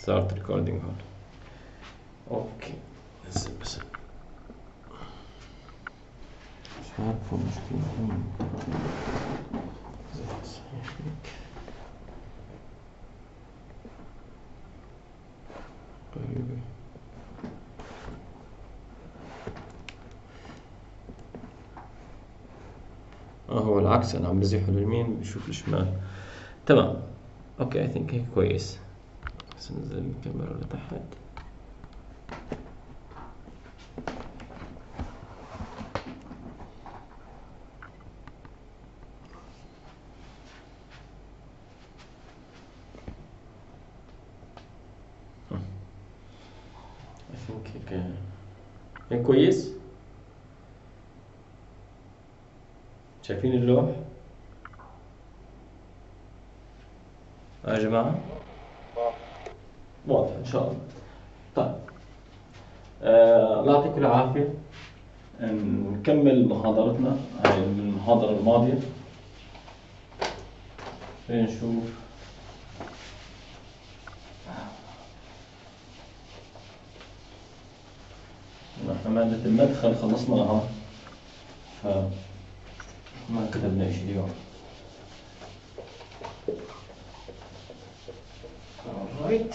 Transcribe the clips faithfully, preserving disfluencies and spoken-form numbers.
start recording هون. اوكي نزل بس مش عارفه مشكلة هون. صحيح هيك. طيب اه هو العكس، انا عم بزحه لليمين بشوف الشمال. تمام اوكي اي ثينك هيك كويس. بس ننزل الكاميرا لتحت. I think هيك هيك كويس. شايفين اللوح؟ اه يا جماعة واضح ان شاء الله. طيب آه الله يعطيكم العافية. نكمل محاضرتنا هاي المحاضرة الماضية. خلينا نشوف. احنا مادة المدخل خلصناها، فما كتبنا شيء اليوم. alright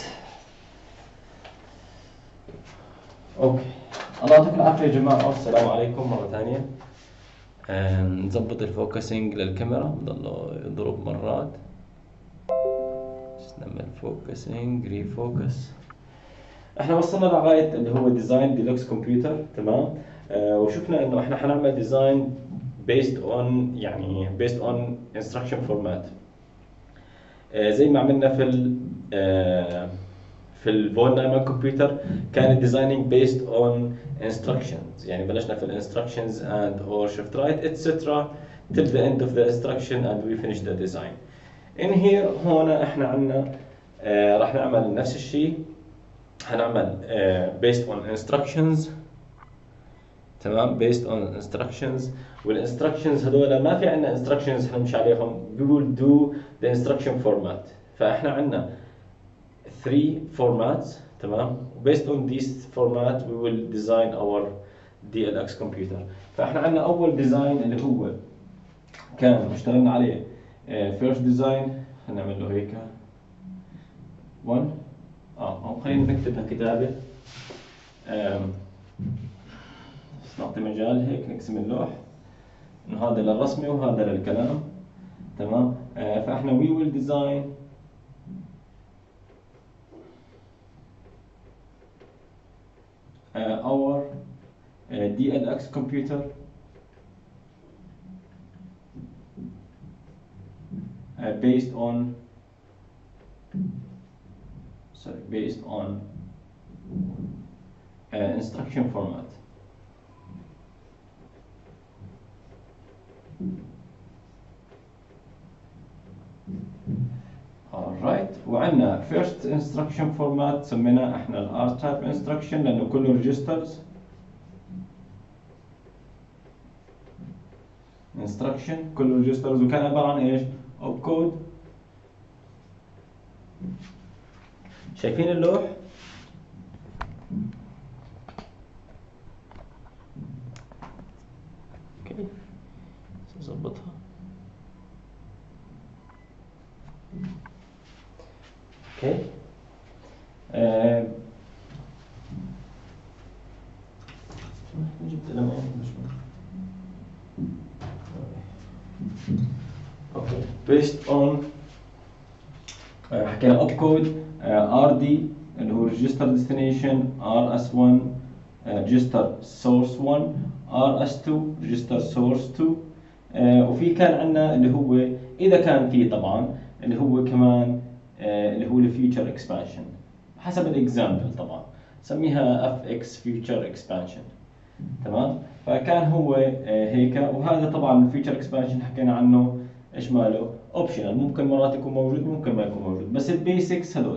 اوكي الله يعطيكم العافية يا جماعة، والسلام عليكم مرة ثانية. نظبط الفوكسينج للكاميرا، بضله يضرب مرات. بس نعمل فوكسينج ريفوكس. احنا وصلنا لغاية اللي هو ديزاين ديلوكس كمبيوتر، تمام. آه وشفنا انه احنا حنعمل ديزاين based on يعني based on instruction format. آه زي ما عملنا في ال آه في الفون نايمان كمبيوتر كان الديزايننج based on instructions، يعني بلشنا في الانستركشنز and or shift right etc till the end of the instruction and we finish the design. in here هون احنا عندنا آه راح نعمل نفس الشيء. هنعمل uh, based on instructions، تمام. based on instructions، والinstructions هذول ما في عندنا instructions حنمشي عليهم. we will do the instruction format. فاحنا عندنا three formats، تمام. based on these format we will design our دي إل إكس computer. فاحنا عندنا اول ديزاين اللي هو كان اشتغلنا عليه uh, first design. هنعمل له هيك one اه او خلينا نكتبها كتابه. بس نعطي مجال هيك نقسم اللوح انه هذا للرسمه وهذا للكلام، تمام. آه فاحنا we will design uh, our uh, دي إل إكس computer uh, based on sorry based on uh, instruction format. alright وعندنا first instruction format سميناه احنا ال R type instruction لانه كله registers instruction كله registers وكان عبارة عن ايش؟ opcode. شايفين اللوح؟ اوكي نظبطها. اوكي آه. جبت لمعين مش اوكي based on آه حكينا opcode آه آر دي اللي هو register destination، آر إس واحد آه register source واحد، آر إس اثنين register source اثنين. آه وفي كان عندنا اللي هو اذا كان في طبعا اللي هو كمان آه اللي هو الفيوتشر اكسبانشن حسب الاكزامبل طبعا سميها اف اكس فيوتشر اكسبانشن، تمام. فكان هو آه هيك. وهذا طبعا الفيوتشر اكسبانشن حكينا عنه ايش ماله اوبشنال، ممكن مرات يكون موجود ممكن ما يكون موجود، بس البيسكس هذول،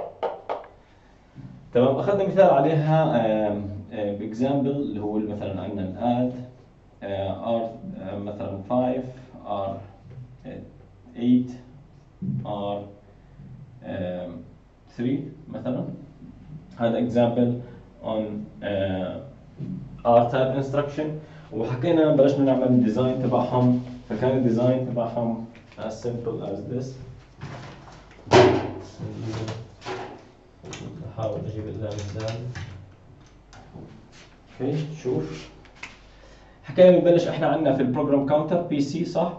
تمام. اخذنا مثال عليها باكزامبل اللي هو مثلا عندنا الاد ار مثلا خمسة ار ثمانية ار ثلاثة مثلا هذا example on uh, R type instruction. وحكينا بلشنا نعمل الديزاين تبعهم، فكان الديزاين تبعهم as simple as this. احاول اجيب لنا مثال. اوكي شوف حكينا بنبلش احنا عندنا في البروجرام كاونتر بي سي صح؟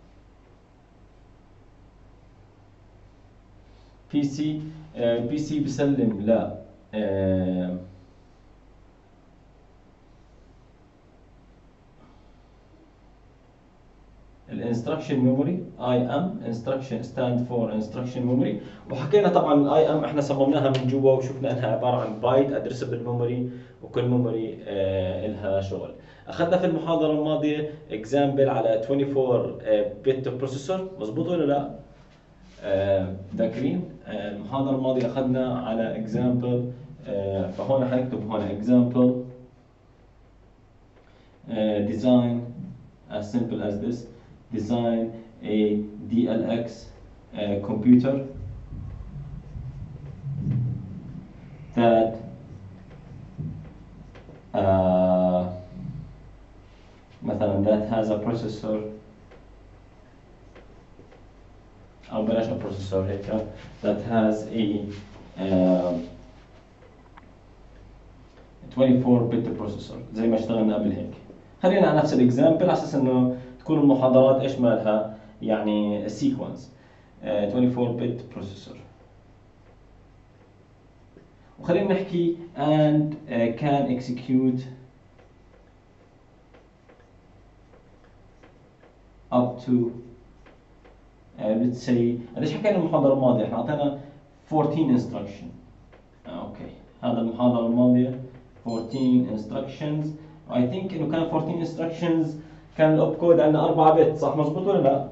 بي سي بي سي بسلم ل آه الانستركشن ميموري اي ام انستركشن ستاند فور انستركشن ميموري. وحكينا طبعا الاي ام احنا صممناها من جوا وشفنا انها عباره عن بايت ادرسبل ميموري، وكل ميموري آه لها شغل. اخذنا في المحاضره الماضيه اكزامبل على أربعة وعشرين بت بروسيسور، مزبوط ولا لا؟ ذاكرين آه المحاضره الماضيه اخذنا على اكزامبل آه فهون حنكتب هون اكزامبل ديزاين as simple as this. Design a D L X uh, computer that uh, مثلا that has a processor أو بلاش a processor هيك that has a uh, twenty-four bit processor زي ما اشتغلنا قبل هيك. خلينا على نفس الاكزامبل على اساس انه تكون المحاضرات ايش مالها يعني سيكونس twenty-four bit processor. وخلينا نحكي and uh, can execute up to uh, let's say قديش حكينا المحاضرة الماضية؟ احنا اعطينا fourteen instruction. آه اوكي هذا المحاضرة الماضية fourteen instructions. I think انه كان fourteen instructions كان الاوب كود عندنا أربعة بت صح مزبوط ولا لا؟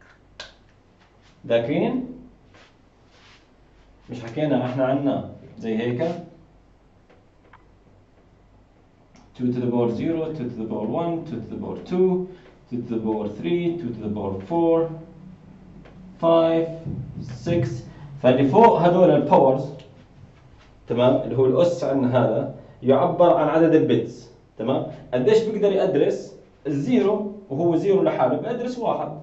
ذاكرين؟ مش حكينا احنا عندنا زي هيك two to the power zero, two to the power one, two to the power two, two to the power three, two to the power four, five, six. فاللي فوق هذول الباورز تمام اللي هو الاس عندنا هذا يعبر عن عدد البيتس تمام. قديش بيقدر يدرس الزيرو وهو زيرو لحاله؟ بيدرس واحد.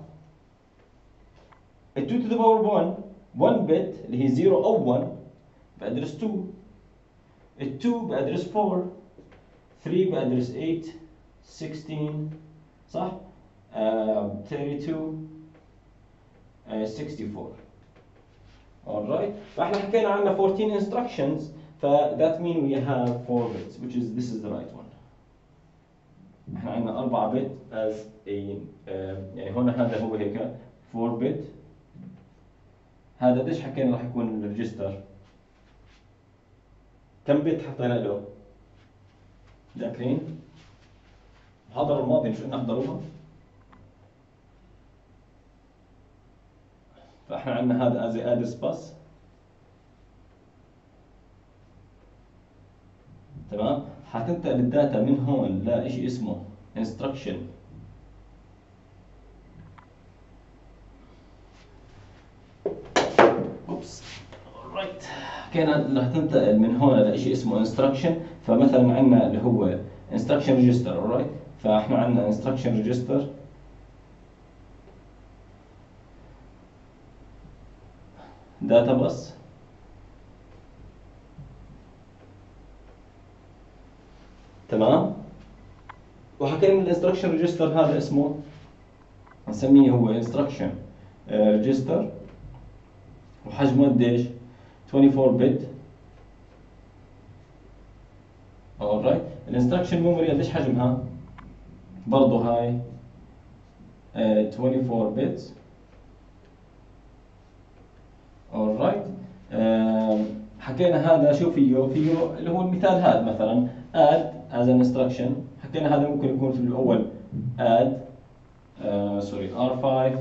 ال two to the power one one bit اللي هي زيرو أو one بأدرس two. ال two بأدرس four. three بأدرس eight sixteen صح؟ uh, thirty-two uh, sixty-four. alright. فاحنا حكينا عنا fourteen instructions ف that means we have four bits which is this is the right one. احنا عندنا أربعة بت as a uh, يعني هنا هذا هو هيك four bit. هذا قديش حكينا راح يكون الريجستر؟ كم بت حطينا له؟ ذاكرين؟ المحاضرة الماضية مش قلنا احضروها؟ فاحنا عندنا هذا as a address bus تمام؟ حتنتقل الداتا من هون لشيء اسمه instruction اوبس alright. كان رح تنتقل من هون لشيء اسمه instruction. فمثلا عندنا اللي هو instruction register alright. فاحنا عندنا instruction register data bus تمام. وحكينا الانستركشن ريجستر هذا اسمه نسميه هو انستركشن ريجستر وحجمه قديش؟ twenty-four bit. alright. الانستركشن ميموري قديش حجمها؟ برضه هاي uh, twenty-four bits. alright. uh, حكينا هذا شو فيه؟ فيه اللي هو المثال هذا مثلا add as an instruction. حكينا هذا ممكن يكون في الأول add uh, sorry R five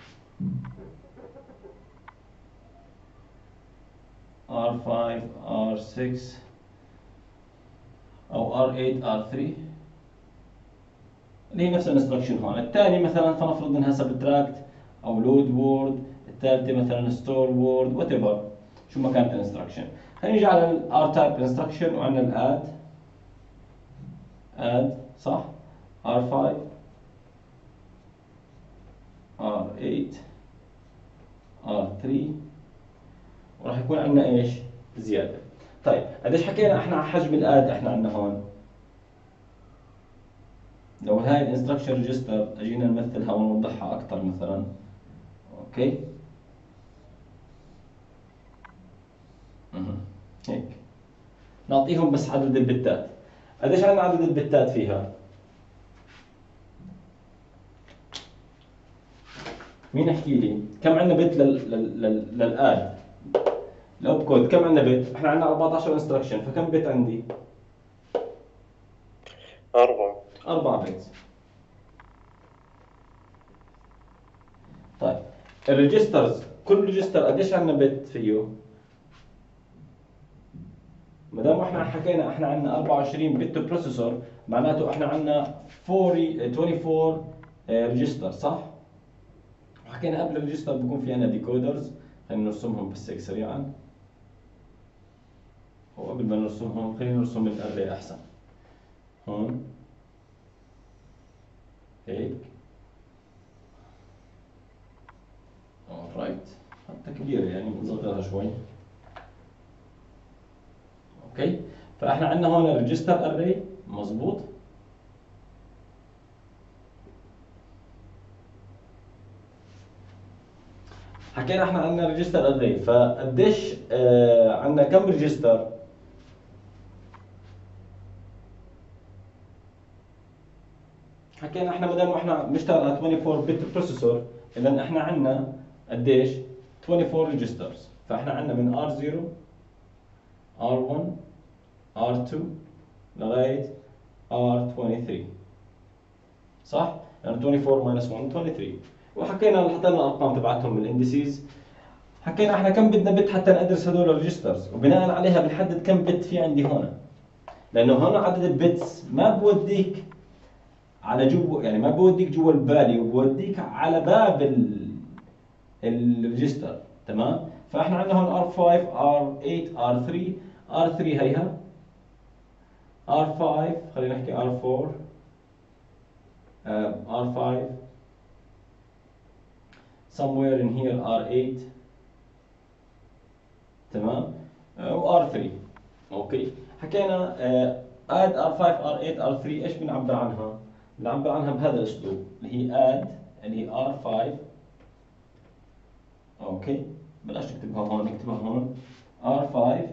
R five R six أو R eight R three اللي هي نفس الانستركشن هون. الثاني مثلا فنفرض انها subtract أو load word. الثالثة مثلا store word whatever شو ما كانت الانستركشن. هنيجي على ال R type instruction وعندنا ال add add صح آر فايف آر ثمانية آر ثلاثة وراح يكون عندنا ايش؟ زيادة. طيب قديش حكينا احنا على حجم الاد احنا عندنا هون؟ لو هاي الانستركشن ريجستر اجينا نمثلها ونوضحها اكثر مثلا. اوكي؟ اها هيك. نعطيهم بس عدد البتات. قديش عندنا عدد البتات فيها؟ مين يحكي لي؟ كم عندنا بت لل لل لل للاد؟ الاوب كود كم عندنا بت؟ احنا عندنا أربعة عشر انستركشن فكم بت عندي؟ أربعة. أربعة بت. طيب الريجسترز كل ريجستر قديش عندنا بت فيه؟ ما دام احنا حكينا احنا عندنا أربعة وعشرين بت بروسيسور معناته احنا عندنا أربعة وعشرين ريجستر صح؟ وحكينا قبل الريجستر بكون في عندنا ديكودرز خلينا نرسمهم بس هيك سريعا. وقبل ما نرسمهم خلينا نرسم الاري احسن. هون هيك رايت حتى كبيرة يعني بنصغرها شوي. اوكي فاحنا عندنا هون الريجستر اري مظبوط. حكينا احنا عندنا ريجستر اري فقديش آه عندنا كم ريجستر؟ حكينا احنا ما دام احنا بنشتغل على أربعة وعشرين بت بروسيسور اذا احنا عندنا قديش؟ أربعة وعشرين ريجسترز فاحنا عندنا من آر صفر آر واحد آر اثنين لغايه آر ثلاثة وعشرين صح؟ يعني أربعة وعشرين ماينس واحد ثلاثة وعشرين وحكينا حطينا الارقام تبعتهم بالاندسيز. حكينا احنا كم بدنا بت حتى ندرس هذول الريجسترز وبناء عليها بنحدد كم بت في عندي هون. لانه هون عدد البتس ما بوديك على جوا يعني ما بوديك جوا الفاليو بوديك على باب ال الريجستر تمام؟ فاحنا عندنا هون آر خمسة آر ثمانية آر ثلاثة آر ثلاثة هيها آر خمسة خلينا نحكي آر أربعة آر خمسة somewhere in here آر ثمانية تمام و آر ثلاثة. اوكي حكينا اد آر خمسة آر ثمانية آر ثلاثة ايش بنعبر عنها؟ بنعبر عنها بهذا الاسلوب اللي هي اد اللي هي آر خمسة اوكي بلاش نكتبها هون نكتبها هون آر خمسة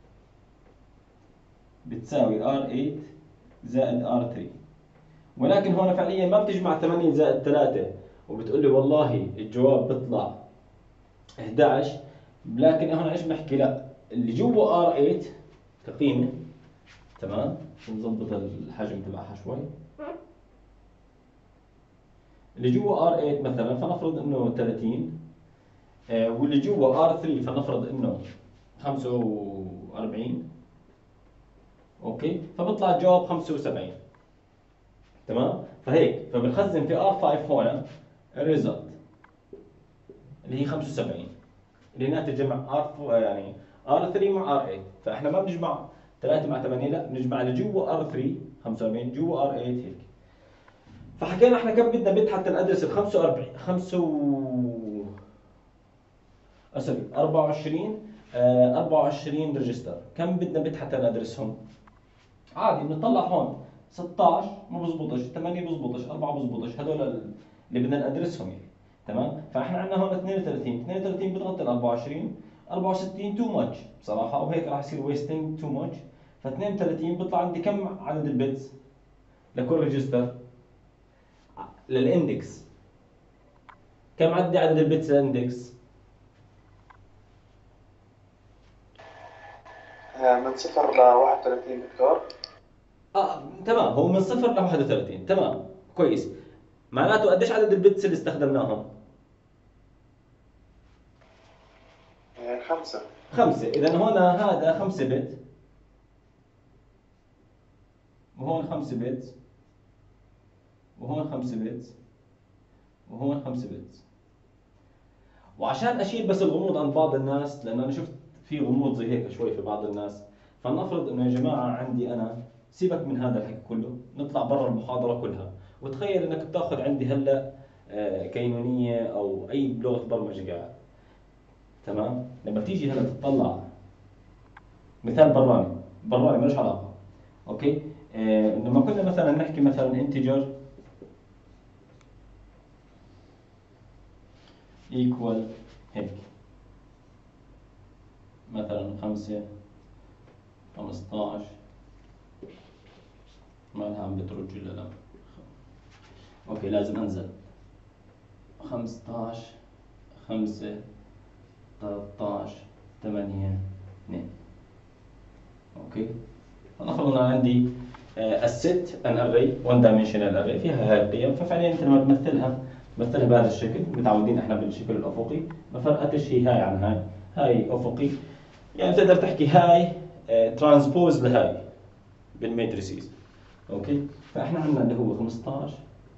بتساوي آر ثمانية زائد آر ثلاثة ولكن هون فعليا ما بتجمع ثمانية زائد ثلاثة وبتقول لي والله الجواب بيطلع أحد عشر لكن هون ايش بنحكي؟ لا اللي جوا آر ثمانية كقيمة تمام نظبط الحجم تبعها شوي. اللي جوا آر ثمانية مثلا فنفرض انه ثلاثين آه واللي جوا آر ثلاثة فنفرض انه خمسة وأربعين اوكي فبيطلع الجواب خمسة وسبعين تمام. فهيك فبنخزن في آر خمسة هون الريزلت اللي هي خمسة وسبعين اللي هي ناتج جمع ار يعني آر ثلاثة مع آر ثمانية فاحنا ما بنجمع ثلاثة مع ثمانية لا بنجمع اللي جوا آر ثلاثة خمسة وأربعين جوا آر ثمانية هيك. فحكينا احنا كم بدنا بت حتى ندرس ال خمسة وأربعين خمسة و اسوري أربعة وعشرين آه أربعة وعشرين ريجستر كم بدنا بت حتى ندرسهم؟ عادي بنطلع هون ستة عشر ما بزبطش ثمانية بزبطش أربعة بزبطش هذول اللي بدنا ندرسهم يعني تمام. فاحنا عندنا هون اثنين وثلاثين اثنين وثلاثين بتغطي ال أربعة وعشرين أربعة وستين تو ماتش بصراحه وهيك راح يصير ويستنج تو ماتش. ف اثنين وثلاثين بيطلع عندي كم عدد البيتس لكل ريجستر للاندكس؟ كم عندي عدد البيتس للاندكس؟ من صفر ل واحد وثلاثين دكتور. اه تمام هو من صفر ل واحد وثلاثين تمام كويس. معناته قديش عدد البيتس اللي استخدمناهم؟ خمسة. خمسة إذا هون هذا خمسة بت وهون خمسة بت وهون خمسة بت وهون خمسة بت. وعشان أشيل بس الغموض عند بعض الناس لأن أنا شفت في غموض زي هيك شوي في بعض الناس. فلنفرض انه يا جماعه عندي انا، سيبك من هذا الحكي كله، نطلع برا المحاضره كلها، وتخيل انك بتاخذ عندي هلا آه، كينونيه او اي لغه برمجه قاعد. تمام؟ لما تيجي هلا تطلع مثال براني، براني ملوش علاقه. اوكي؟ آه لما كنا مثلا نحكي مثلا انتجر ايكوال هيك مثلا خمسة خمسطعش، ما لها عم بترج ولا لا؟ اوكي لازم انزل. خمسطعش خمسة ثلاثطعش ثمانية اثنين. اوكي؟ فنفرض انا عندي الست ان اري وان دايمنشنال اري فيها هاي القيم، ففعليا انت لما تمثلها تمثلها بهذا الشكل، متعودين احنا بالشكل الافقي، ما فرقتش هي هاي عن هاي، هاي افقي، يعني تقدر تحكي هاي ترانسبوز لهاي بالماتريسيز. اوكي؟ فاحنا عندنا اللي هو خمسطعش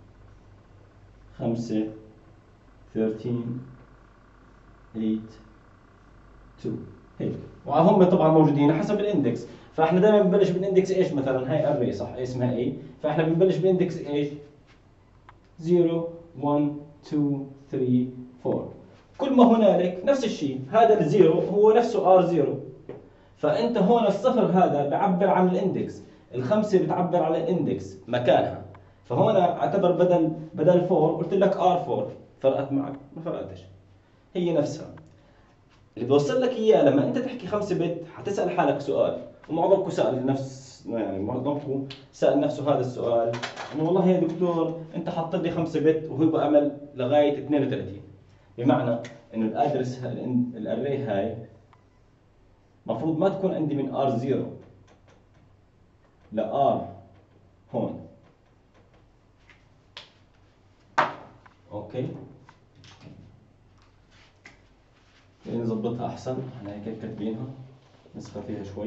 خمسة ثلاثة عشر ثمانية اثنين هيك، وهم طبعا موجودين حسب الاندكس. فاحنا دائما بنبلش بالاندكس ايش؟ مثلا هاي اري صح اسمها اي، فاحنا بنبلش بالاندكس ايش؟ صفر واحد اثنين ثلاثة أربعة. كل ما هنالك نفس الشيء، هذا الزيرو هو نفسه ار صفر. فانت هون الصفر هذا بعبر عن الاندكس، الخمسه بتعبر على الاندكس مكانها. فهون اعتبر بدل بدل أربعة قلت لك ار أربعة، فرقت معك؟ ما فرقتش، هي نفسها. اللي بوصل لك اياه لما انت تحكي خمسة بت حتسال حالك سؤال، ومعظمكم سال نفس، يعني معظمكم سال نفسه هذا السؤال، انه والله يا دكتور انت حاط لي خمسة بت وهو بعمل لغايه اثنين وثلاثين، بمعنى انه الادرس الاري هاي المفروض ما تكون عندي من ار صفر ل ار هون. اوكي؟ خلينا نظبطها احسن، احنا هيك كاتبينها نسخه فيها شوي.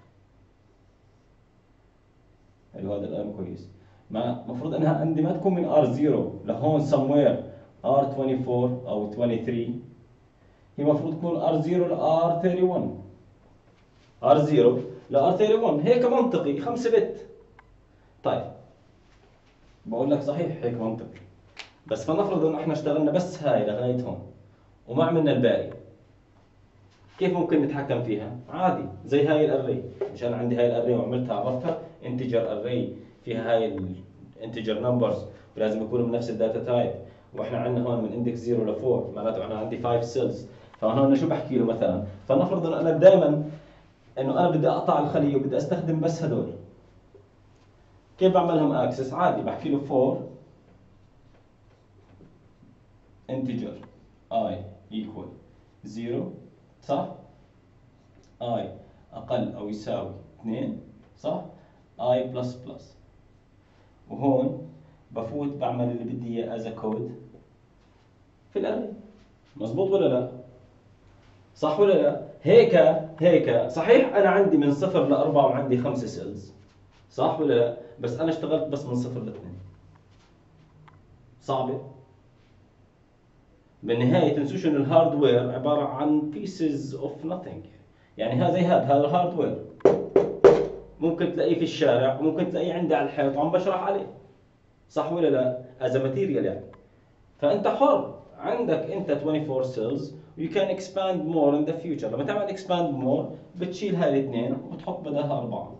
حلو هذا الان كويس. ما المفروض انها عندي ما تكون من ار صفر لهون somewhere ار أربعة وعشرين او ثلاثة وعشرين، هي المفروض تكون ار صفر ل ار واحد وثلاثين، ار صفر ل ار واحد وثلاثين، هيك منطقي خمسة بت. طيب بقول لك صحيح هيك منطقي، بس فنفرض انه احنا اشتغلنا بس هاي لغايه هون وما عملنا الباقي، كيف ممكن نتحكم فيها؟ عادي زي هاي الاري، مش انا عندي هاي الاري وعملتها عرفتها انتجر اري فيها هاي الانتجر نمبرز ولازم يكونوا من نفس الداتا تايب، واحنا عندنا هون من اندكس صفر ل أربعة، معناته انا عندي خمسة سيلز. فهون انا شو بحكي له مثلا؟ فنفرض انه انا دائما انه انا بدي اقطع الخليه وبدي استخدم بس هدول، كيف بعملهم اكسس؟ عادي بحكي له فور انتجر اي ايكوال صفر صح؟ اي اقل او يساوي اثنين صح؟ اي بلس بلس، وهون بفوت بعمل اللي بدي اياه از كود في الاري. مزبوط ولا لا؟ صح ولا لا؟ هيك هيك صحيح انا عندي من صفر لأربعة وعندي خمسة سيلز، صح ولا لا؟ بس انا اشتغلت بس من صفر لاثنين. صعبة؟ بالنهاية تنسوش ان الهاردوير عبارة عن pieces of nothing، يعني هذا زي هذا هذا الهاردوير ممكن تلاقيه في الشارع وممكن تلاقيه عندي على الحيط وعم بشرح عليه، صح ولا لا؟ as a material يعني. فانت حر، عندك انت أربعة وعشرين سيلز you can expand more in the future. لما تعمل expand more بتشيل هاي الاثنين وبتحط بدلها أربعة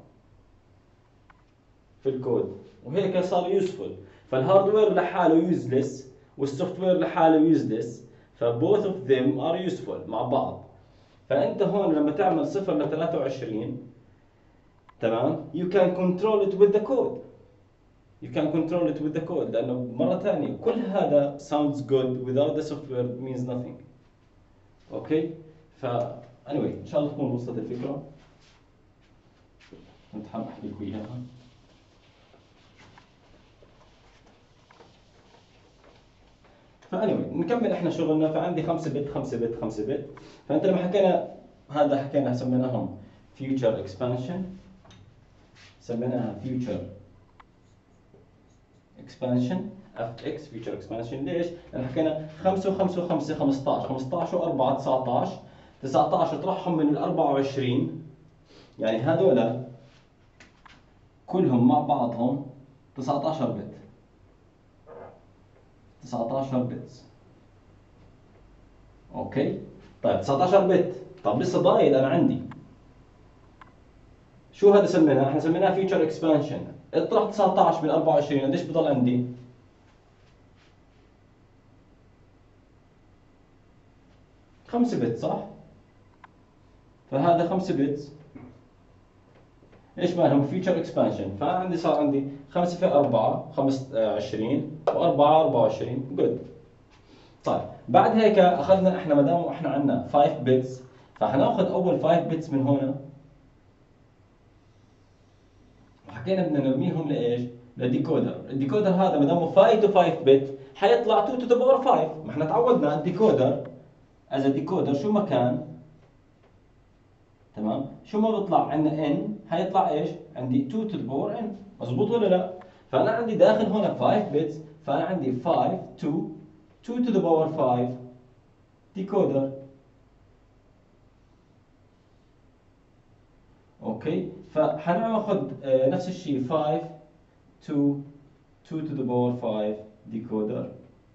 في الكود، وهيك صار يوسفول. فالهاردوير لحاله useless والسوفت وير لحاله useless، فبوث اوف ذيم ار يوسفول مع بعض. فانت هون لما تعمل صفر ل ثلاثة وعشرين تمام you can control it with the code you can control it with the code لانه مره ثانيه كل هذا sounds good without the software means nothing. اوكي؟ ف anyway ان شاء الله تكون وصلت الفكره، كنت حاب احكي لكم اياها. فانيوي نكمل احنا شغلنا. فعندي خمسة بت خمسة بت خمسة بت، فانت لما حكينا هذا حكينا سميناهم future expansion، سميناها future expansion اف اكس future expansion. ليش؟ لان حكينا خمسة و5 و5 خمسطعش، خمسطعش و4 تسعطعش، تسعة عشر اطرحهم من ال أربعة وعشرين، يعني هذول كلهم مع بعضهم تسعة عشر بت. تسعة عشر بت. اوكي. طيب تسعة عشر بت، طب لسه ضايل انا عندي. شو هذا سميناه؟ احنا سميناه فيتشر اكسبانشن. اطرح تسعة عشر من أربعة وعشرين، قديش بضل عندي؟ خمسة بت صح؟ فهذا خمسة بت. ايش مالهم؟ فيتشر اكسبانشن. فعندي صار عندي خمسة في أربعة خمسة وعشرين و4 أربعة وعشرين. جود. طيب بعد هيك اخذنا احنا ما دام احنا عندنا خمسة بيتس، فحناخذ اول خمسة بيتس من هنا وحكينا بدنا نرميهم لايش؟ للديكودر. الديكودر هذا ما دام فايته خمسة بت حيطلع اثنين to the power خمسة. ما احنا تعودنا الديكودر از ديكودر شو ما كان، تمام، شو ما بيطلع عندنا n حيطلع ايش؟ عندي اثنين to the power n. مزبوط ولا لا؟ فانا عندي داخل هنا خمسة بيتس، فانا عندي خمسة to اثنين to the power خمسة ديكودر. اوكي. فحناخذ آه، نفس الشيء خمسة to اثنين to the power خمسة ديكودر.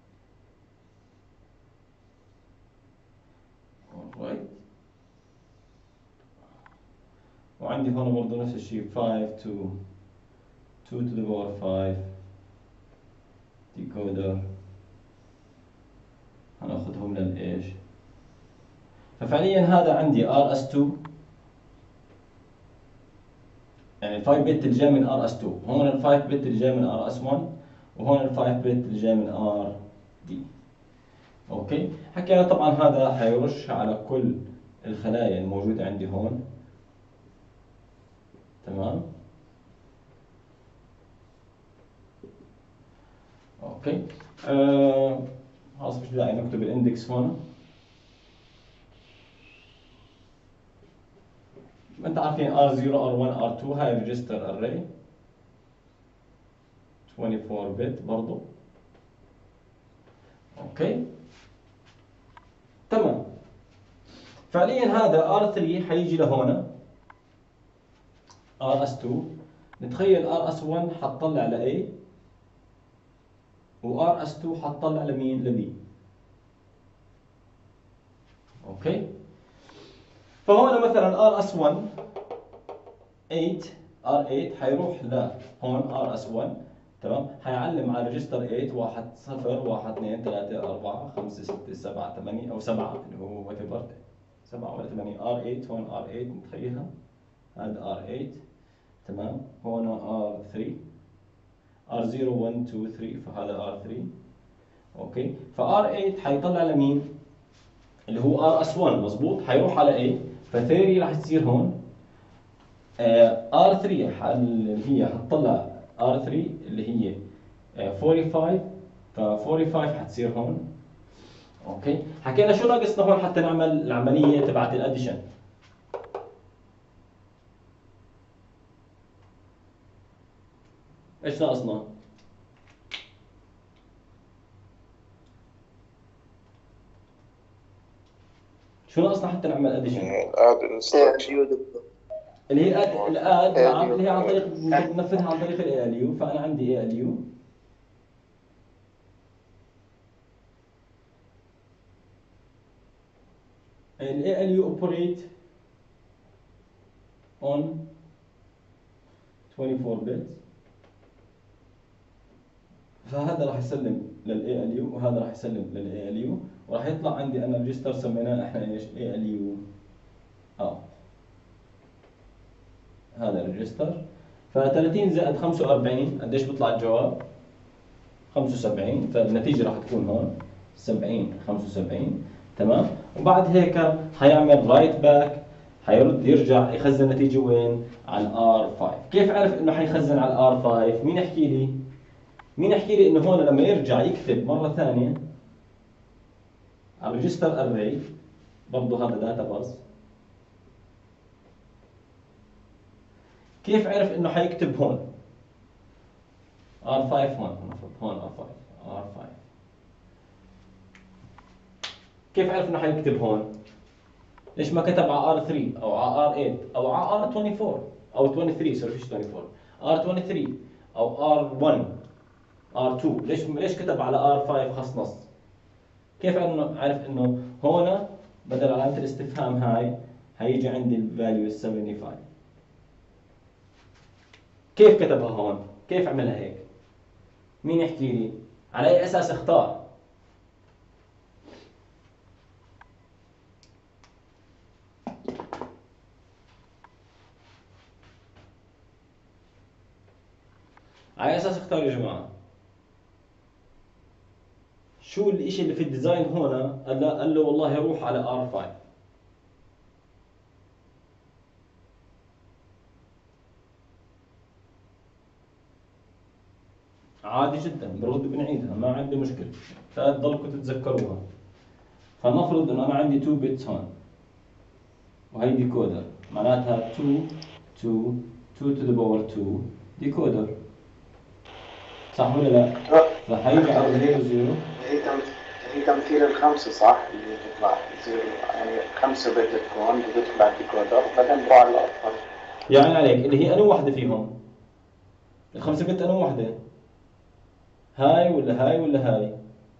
alright. وعندي هون برضه نفس الشيء خمسة to اثنين to the power خمسة ديكودر. هناخذهم للايش؟ ففعليا هذا عندي ار اس اثنين، يعني ال خمسة بت اللي جاي من ار اس اثنين، هون ال خمسة بت اللي جاي من ار اس واحد، وهون ال خمسة بت اللي جاي من ار دي. اوكي. حكينا طبعا هذا حيرش على كل الخلايا الموجوده عندي هون. تمام. اوكي. آه، خلاص مش داعي نكتب الاندكس هون. انت عارفين ار صفر ار واحد ار اثنين هاي ريجستر اري أربعة وعشرين بت برضو. اوكي. تمام. فعليا هذا ار ثلاثة حيجي لهون ار اس اثنين. نتخيل ار اس واحد حتطلع ل A و ار اس اثنين حتطلع لمين؟ ل B. اوكي. فهون مثلا ار اس واحد ثمانية، ار ثمانية حيروح لهون ار اس واحد، تمام، حيعلم على ريجستر ثمانية واحد صفر واحد اثنين ثلاثة أربعة خمسة ستة سبعة ثمانية أو سبعة اللي هو وات ايفر سبعة ولا ثمانية. ار ثمانية هون ار ثمانية نتخيلها، هذا ار ثمانية، تمام، هون ار ثلاثة، ار صفر واحد اثنين ثلاثة، فهذا ار ثلاثة. اوكي. فار ثمانية حيطلع لمين؟ اللي هو ار اس واحد. مضبوط. حيروح على ايه؟ فثيري راح تصير هون ار ثلاثة ح- اللي هي حتطلع ار ثلاثة اللي هي آه، خمسة وأربعين، ف خمسة وأربعين حتصير هون. اوكي. حكينا شو ناقصنا هون حتى نعمل العمليه تبعت الاديشن؟ ايش ناقصنا؟ شو ناقصنا حتى نعمل اديشن؟ اد انستراكشن اللي هي الاد الاد نعم، اللي هي عن طريق بنفذها عن طريق الاي ال يو. فانا عندي اي ال يو الاي ال يو اوبريت اون أربعة وعشرين بت. فهذا راح يسلم للاي ال يو وهذا راح يسلم للاي ال يو، وراح يطلع عندي انا ريجستر سميناه احنا ايش؟ اي ال يو اه هذا الريجستر. ف ثلاثين زائد خمسة وأربعين قديش بيطلع الجواب؟ خمسة وسبعين. فالنتيجة راح تكون هون سبعين خمسة وسبعين. تمام. وبعد هيك حيعمل رايت باك، حيرد يرجع يخزن النتيجة وين؟ على الار خمسة. كيف عرف انه حيخزن على الار خمسة؟ مين يحكي لي؟ مين يحكي لي انه هون لما يرجع يكتب مرة ثانية على ريجستر اري، برضه هذا داتا باس، كيف عرف انه حيكتب هون ار خمسة هون؟ المفروض هون ار خمسة ار خمسة. كيف عرف انه حيكتب هون؟ ليش ما كتب على ار ثري او على ار ثمانية او على ار أربعة وعشرين او ثلاثة وعشرين سوري فيش أربعة وعشرين ار ثلاثة وعشرين او ار واحد ار اثنين؟ ليش ليش كتب على ار خمسة خص نص؟ كيف انه عرف انه هون بدل علامه الاستفهام هاي هيجي عندي الفاليو خمسة وسبعين؟ كيف كتبها هون؟ كيف عملها هيك؟ مين يحكي لي؟ على اي اساس اختار؟ على اساس اختار يا جماعه؟ شو الاشي اللي في الديزاين هون؟ قال له قال له والله روح على ار خمسة. عادي جدا برد بنعيدها ما عندي مشكله، فتضلكم تتذكروها. فلنفرض انه انا عندي تو بيتس هون وهي ديكودر، معناتها اتنين اتنين اتنين to the power اتنين ديكودر، صح ولا لا؟ فحيجي على صفر صفر. هي تم هي تمثيل الخمسة صح؟ اللي تطلع زيرو، يعني خمسة بت تكون بتطلع الديكودر بعدين بروح على الأطفال. يعني عليك اللي هي انو وحده فيهم؟ الخمسة بت انو وحده؟ هاي ولا هاي ولا هاي؟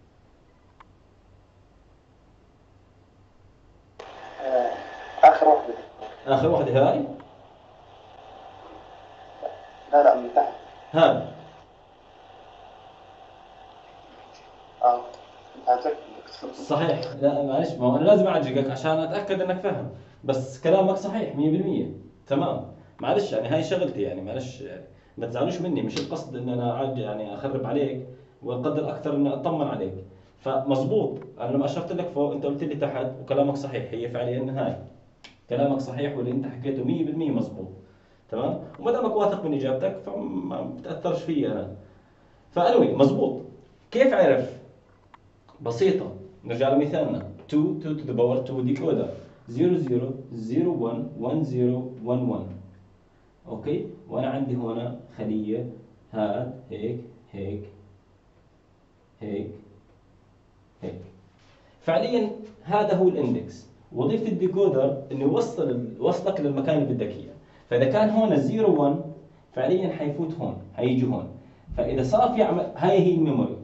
آه، آخر واحدة. اخر وحده هاي؟ لا لا من تحت. هاي. اه أعتقد. صحيح، لا معلش ما هو انا لازم اعجقك عشان اتاكد انك فاهم، بس كلامك صحيح مية بالمية. تمام، معلش يعني هاي شغلتي، يعني معلش يعني ما تزعلوش مني، مش القصد ان انا عاد يعني اخرب عليك، والقدر اكثر اني اطمن عليك. فمزبوط، انا لما اشرت لك فوق انت قلت لي تحت، وكلامك صحيح، هي فعليا هاي كلامك صحيح واللي انت حكيته مية بالمية مزبوط. تمام، وما دامك واثق من اجابتك فما بتاثرش فيي انا. فانوي مزبوط. كيف عرف؟ بسيطة، نرجع لمثالنا اتنين اتنين to the power اتنين ديكودر صفر صفر صفر واحد واحد صفر واحد واحد. اوكي، وانا عندي هنا خلية هاد هيك هيك هيك هيك. فعليا هذا هو الاندكس. وظيفة الديكودر انه يوصل وصلك للمكان اللي بدك اياه. فاذا كان هون صفر واحد فعليا حيفوت هون، حيجي هون. فاذا صار في عمل، هاي هي الميموري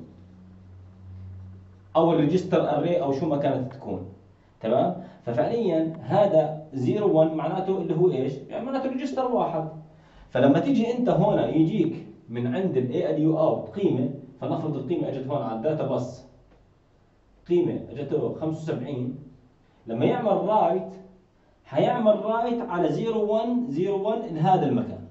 او الريجستر اري او شو ما كانت تكون. تمام، ففعليا هذا صفر واحد معناته اللي هو ايش؟ يعني معناته ريجستر واحد. فلما تيجي انت هنا يجيك من عند الاي ال يو اوت قيمه، فلنفرض القيمه اجت هون على الداتا بس، قيمه اجته خمسة وسبعين، لما يعمل رايت حيعمل رايت على صفر واحد صفر واحد لهذا المكان.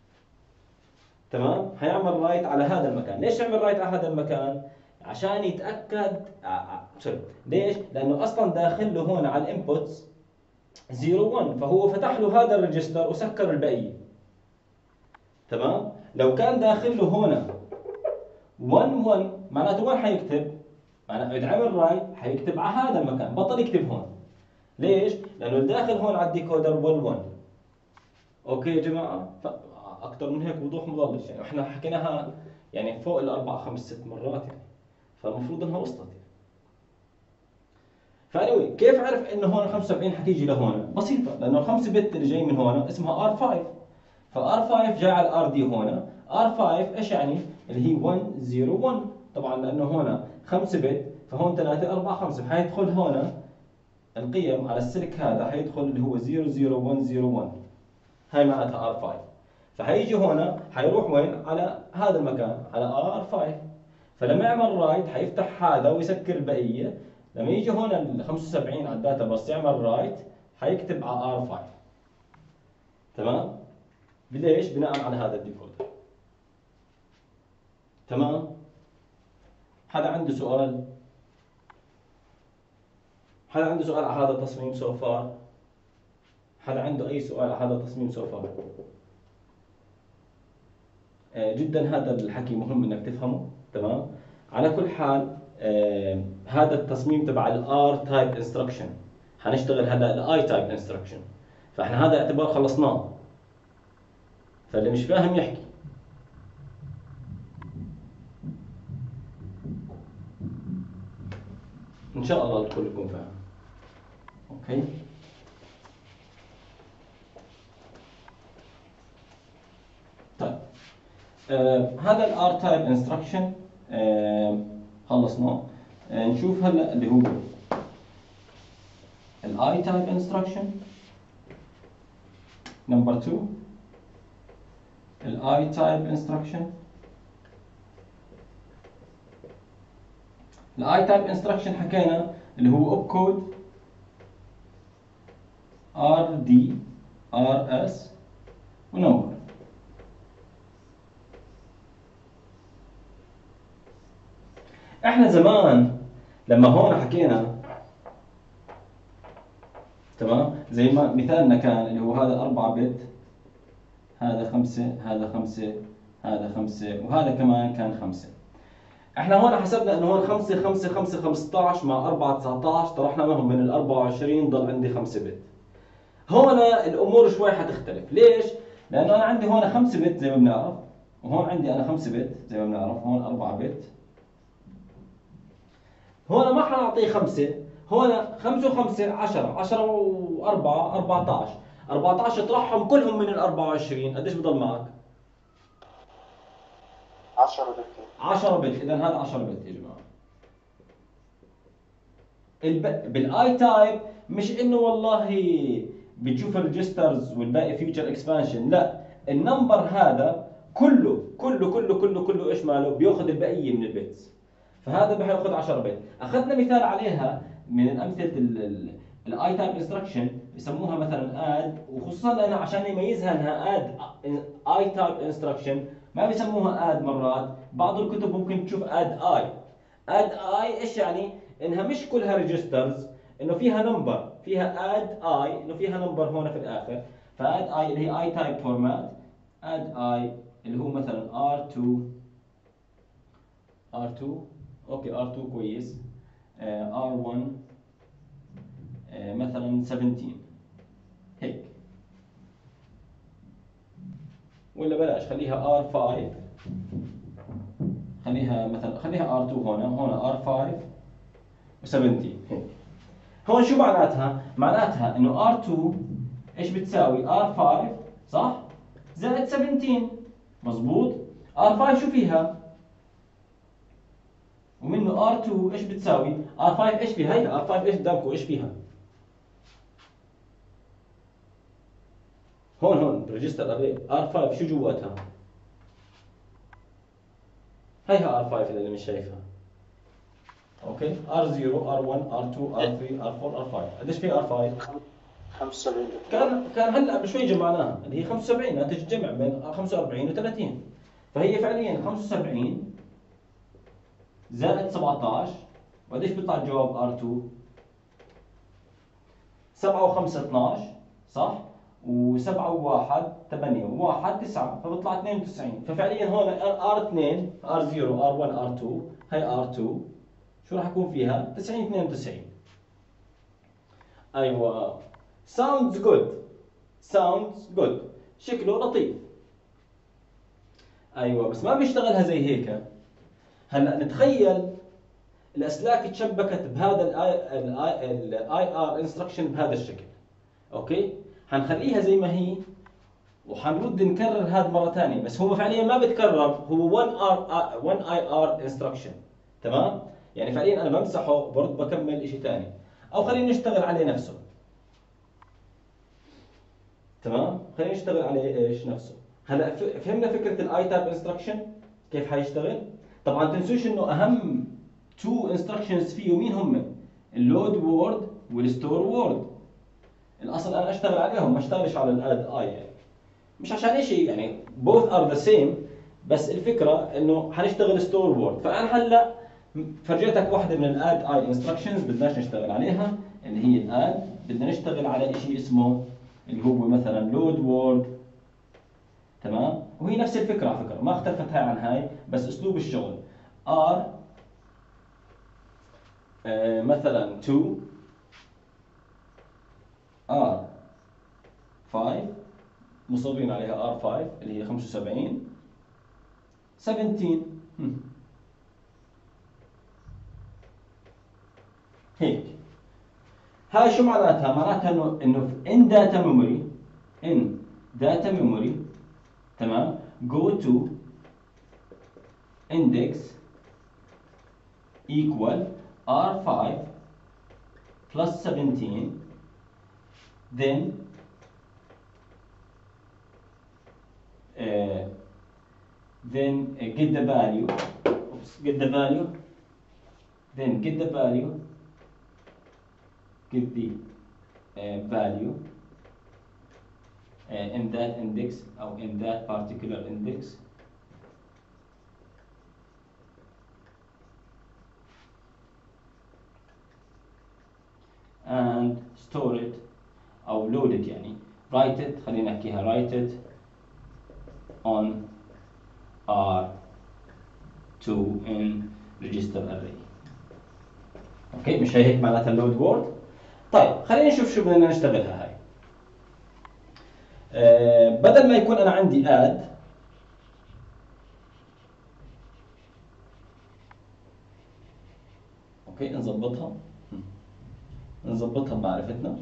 تمام، حيعمل رايت على هذا المكان. ليش يعمل رايت على هذا المكان؟ عشان يتاكد سوري ليش؟ لانه اصلا داخل له هون على الانبوتس صفر واحد، فهو فتح له هذا الريجستر وسكر البقيه. تمام، لو كان داخل له هون واحد واحد معناته وين حيكتب؟ معناته اذا عمل رايت حيكتب على هذا المكان، بطل يكتب هون. ليش؟ لانه الداخل هون على الديكودر واحد واحد. اوكي يا جماعه، اكثر من هيك وضوح مضلش، يعني احنا حكيناها يعني فوق الاربع خمس ست مرات يعني، فالمفروض انها وصلت يعني. فانوي كيف عرف انه هون خمسة وسبعين حتيجي لهون؟ بسيطه، لانه الخمسه بت اللي جاي من هون اسمها ار خمسة، فار خمسة جاي على الار دي هون. ار خمسة ايش يعني؟ اللي هي واحد صفر واحد، طبعا لانه هون خمسة بت فهون ثلاثة أربعة خمسة، حيدخل هون القيم على السلك هذا، حيدخل اللي هو صفر صفر واحد صفر واحد، هاي معناتها ار خمسة. فحيجي هون حيروح وين؟ على هذا المكان، على ار خمسة. فلما يعمل رايت حيفتح هذا ويسكر البقيه. لما يجي هون ال خمسة وسبعين على الداتا بس يعمل رايت حيكتب على ار خمسة. تمام؟ ليش؟ بناء على هذا الديكودر. تمام؟ حدا عنده سؤال؟ حدا عنده سؤال على هذا التصميم سو فار؟ حدا عنده اي سؤال على هذا التصميم سو فار؟ آه جدا هذا الحكي مهم انك تفهمه. تمام؟ على كل حال آه هذا التصميم تبع الار تايب انستركشن، حنشتغل هلا الاي تايب انستركشن، فاحنا هذا اعتبار خلصناه. فاللي مش فاهم يحكي. ان شاء الله الكل يكون فاهم. اوكي. آه هذا الار تايب انستراكشن آه خلصنا. آه نشوف هلا اللي هو الاي تايب انستراكشن نمبر اثنين. الاي تايب انستراكشن الاي تايب انستراكشن حكينا اللي هو اوب كود ار دي ار اس ونمبر. احنا زمان لما هون حكينا تمام زي ما مثالنا كان اللي هو هذا أربعة بت، هذا خمسة، هذا خمسة، هذا خمسة، وهذا كمان كان خمسة. احنا هون حسبنا انه هون خمسة خمسة خمسة خمسطعش مع أربعة تسعطعش، طرحنا منهم من ال أربعة وعشرين ضل عندي خمسة بت. هون الامور شوي حتختلف، ليش؟ لانه انا عندي هون خمسة بت زي ما بنعرف، وهون عندي انا خمسة بت زي ما بنعرف، هون أربعة بت. هون ما حنعطيه خمسة، هون خمسة وخمسة عشرة، عشرة وأربعة أربعطعش، أربعطعش اطرحهم كلهم من ال أربعة وعشرين، قديش بضل معك؟ عشرة بت. عشرة بت، اذا هذا عشرة بت يا جماعه. الب... بالاي تايب مش انه والله بتشوف الريجسترز والباقي فيوتشر اكسبانشن، لا، النمبر هذا كله كله كله كله كله ايش ماله؟ بياخذ البقيه من البيتس، فهذا بياخذ عشرة بت. اخذنا مثال عليها من امثله الاي تايب انستراكشن بسموها مثلا اد، وخصوصا لانه عشان يميزها انها اد اي تايب انستراكشن ما بيسموها اد مرات، بعض الكتب ممكن تشوف اد اي. اد اي ايش يعني؟ انها مش كلها ريجسترز، انه فيها نمبر، فيها اد اي انه فيها نمبر هون في الاخر. فاد اي اللي هي اي تايب فورمات، اد اي اللي هو مثلا ار اثنين ار اثنين اوكي ار اثنين كويس، ار واحد آه مثلا سبعتاشر هيك، ولا بلاش خليها ار خمسة، خليها مثلا خليها ار اثنين هون، هون ار خمسة و17 هيك. هون شو معناتها؟ معناتها انه ار اثنين ايش بتساوي؟ ار خمسة صح؟ زائد سبعتاشر، مزبوط؟ ار خمسة شو فيها؟ ومنه ار اثنين ايش بتساوي؟ ار خمسة ايش فيها؟ هي ار خمسة ايش قدامكم ايش فيها؟ هون هون ريجستر اري ار خمسة شو جواتها؟ هيها ار خمسة اللي مش شايفها. اوكي ار صفر ار واحد ار اثنين ار ثلاثة ار أربعة ار خمسة، قديش في ار خمسة؟ خمسة وسبعين. كان كان هلا بشوي جمعناها اللي هي خمسة وسبعين، ناتج الجمع بين خمسة وأربعين و ثلاثين، فهي فعليا خمسة وسبعين زائد سبعطعش، وقديش بيطلع الجواب ار اثنين؟ سبعة و5 اثناعش صح؟ و7 و1 ثمانية و1 تسعة، فبيطلع اثنين وتسعين. ففعليا هون ار اثنين ار صفر ار واحد ار اثنين هي ار اثنين شو راح يكون فيها؟ تسعين اثنين وتسعين. ايوه sounds good sounds good، شكله لطيف. ايوه بس ما بيشتغلها زي هيك. هلا نتخيل الاسلاك تشبكت بهذا الاي ار انستراكشن بهذا الشكل، اوكي؟ حنخليها زي ما هي وحنرد نكرر هذا مره ثانيه، بس هو فعليا ما بتكرر، هو واحد ار واحد اي ار انستراكشن، تمام؟ يعني فعليا انا بمسحه برد بكمل شيء ثاني، او خلينا نشتغل عليه نفسه. تمام؟ خلينا نشتغل عليه ايش نفسه. هلا فهمنا فكره الاي تايب انستراكشن كيف حيشتغل؟ طبعا تنسوش انه اهم تو انستراكشنز فيه مين هم؟ اللود وورد والستور وورد. الاصل انا اشتغل عليهم ما اشتغلش على الاد اي، يعني مش عشان شيء، يعني both are the same، بس الفكره انه حنشتغل ستور وورد. فانا هلا فرجيتك واحده من الاد اي انستراكشنز بدناش نشتغل عليها اللي هي الاد، بدنا نشتغل على شيء اسمه اللي هو مثلا لود وورد، تمام؟ وهي نفس الفكره على فكره، ما اختلفت هاي عن هاي، بس اسلوب الشغل ار آه مثلا اثنين ار خمسة مصرين عليها ار خمسة اللي هي خمسة وسبعين سبعتاشر هم. هيك. هاي شو معناتها؟ معناتها انه انه ان داتا ميموري ان داتا ميموري تمام جو تو index equal R five plus seventeen, then uh, then uh, get the value, oops, get the value, then get the value, get the uh, value uh, in that index or in that particular index, and store it أو load it يعني write it خلينا نحكيها write it on R two in register array. اوكي مش هي هيك معناتها اللود وورد. طيب خلينا نشوف شو بدنا نشتغلها هاي. أه بدل ما يكون انا عندي add اوكي نظبطها نظبطها بمعرفتنا.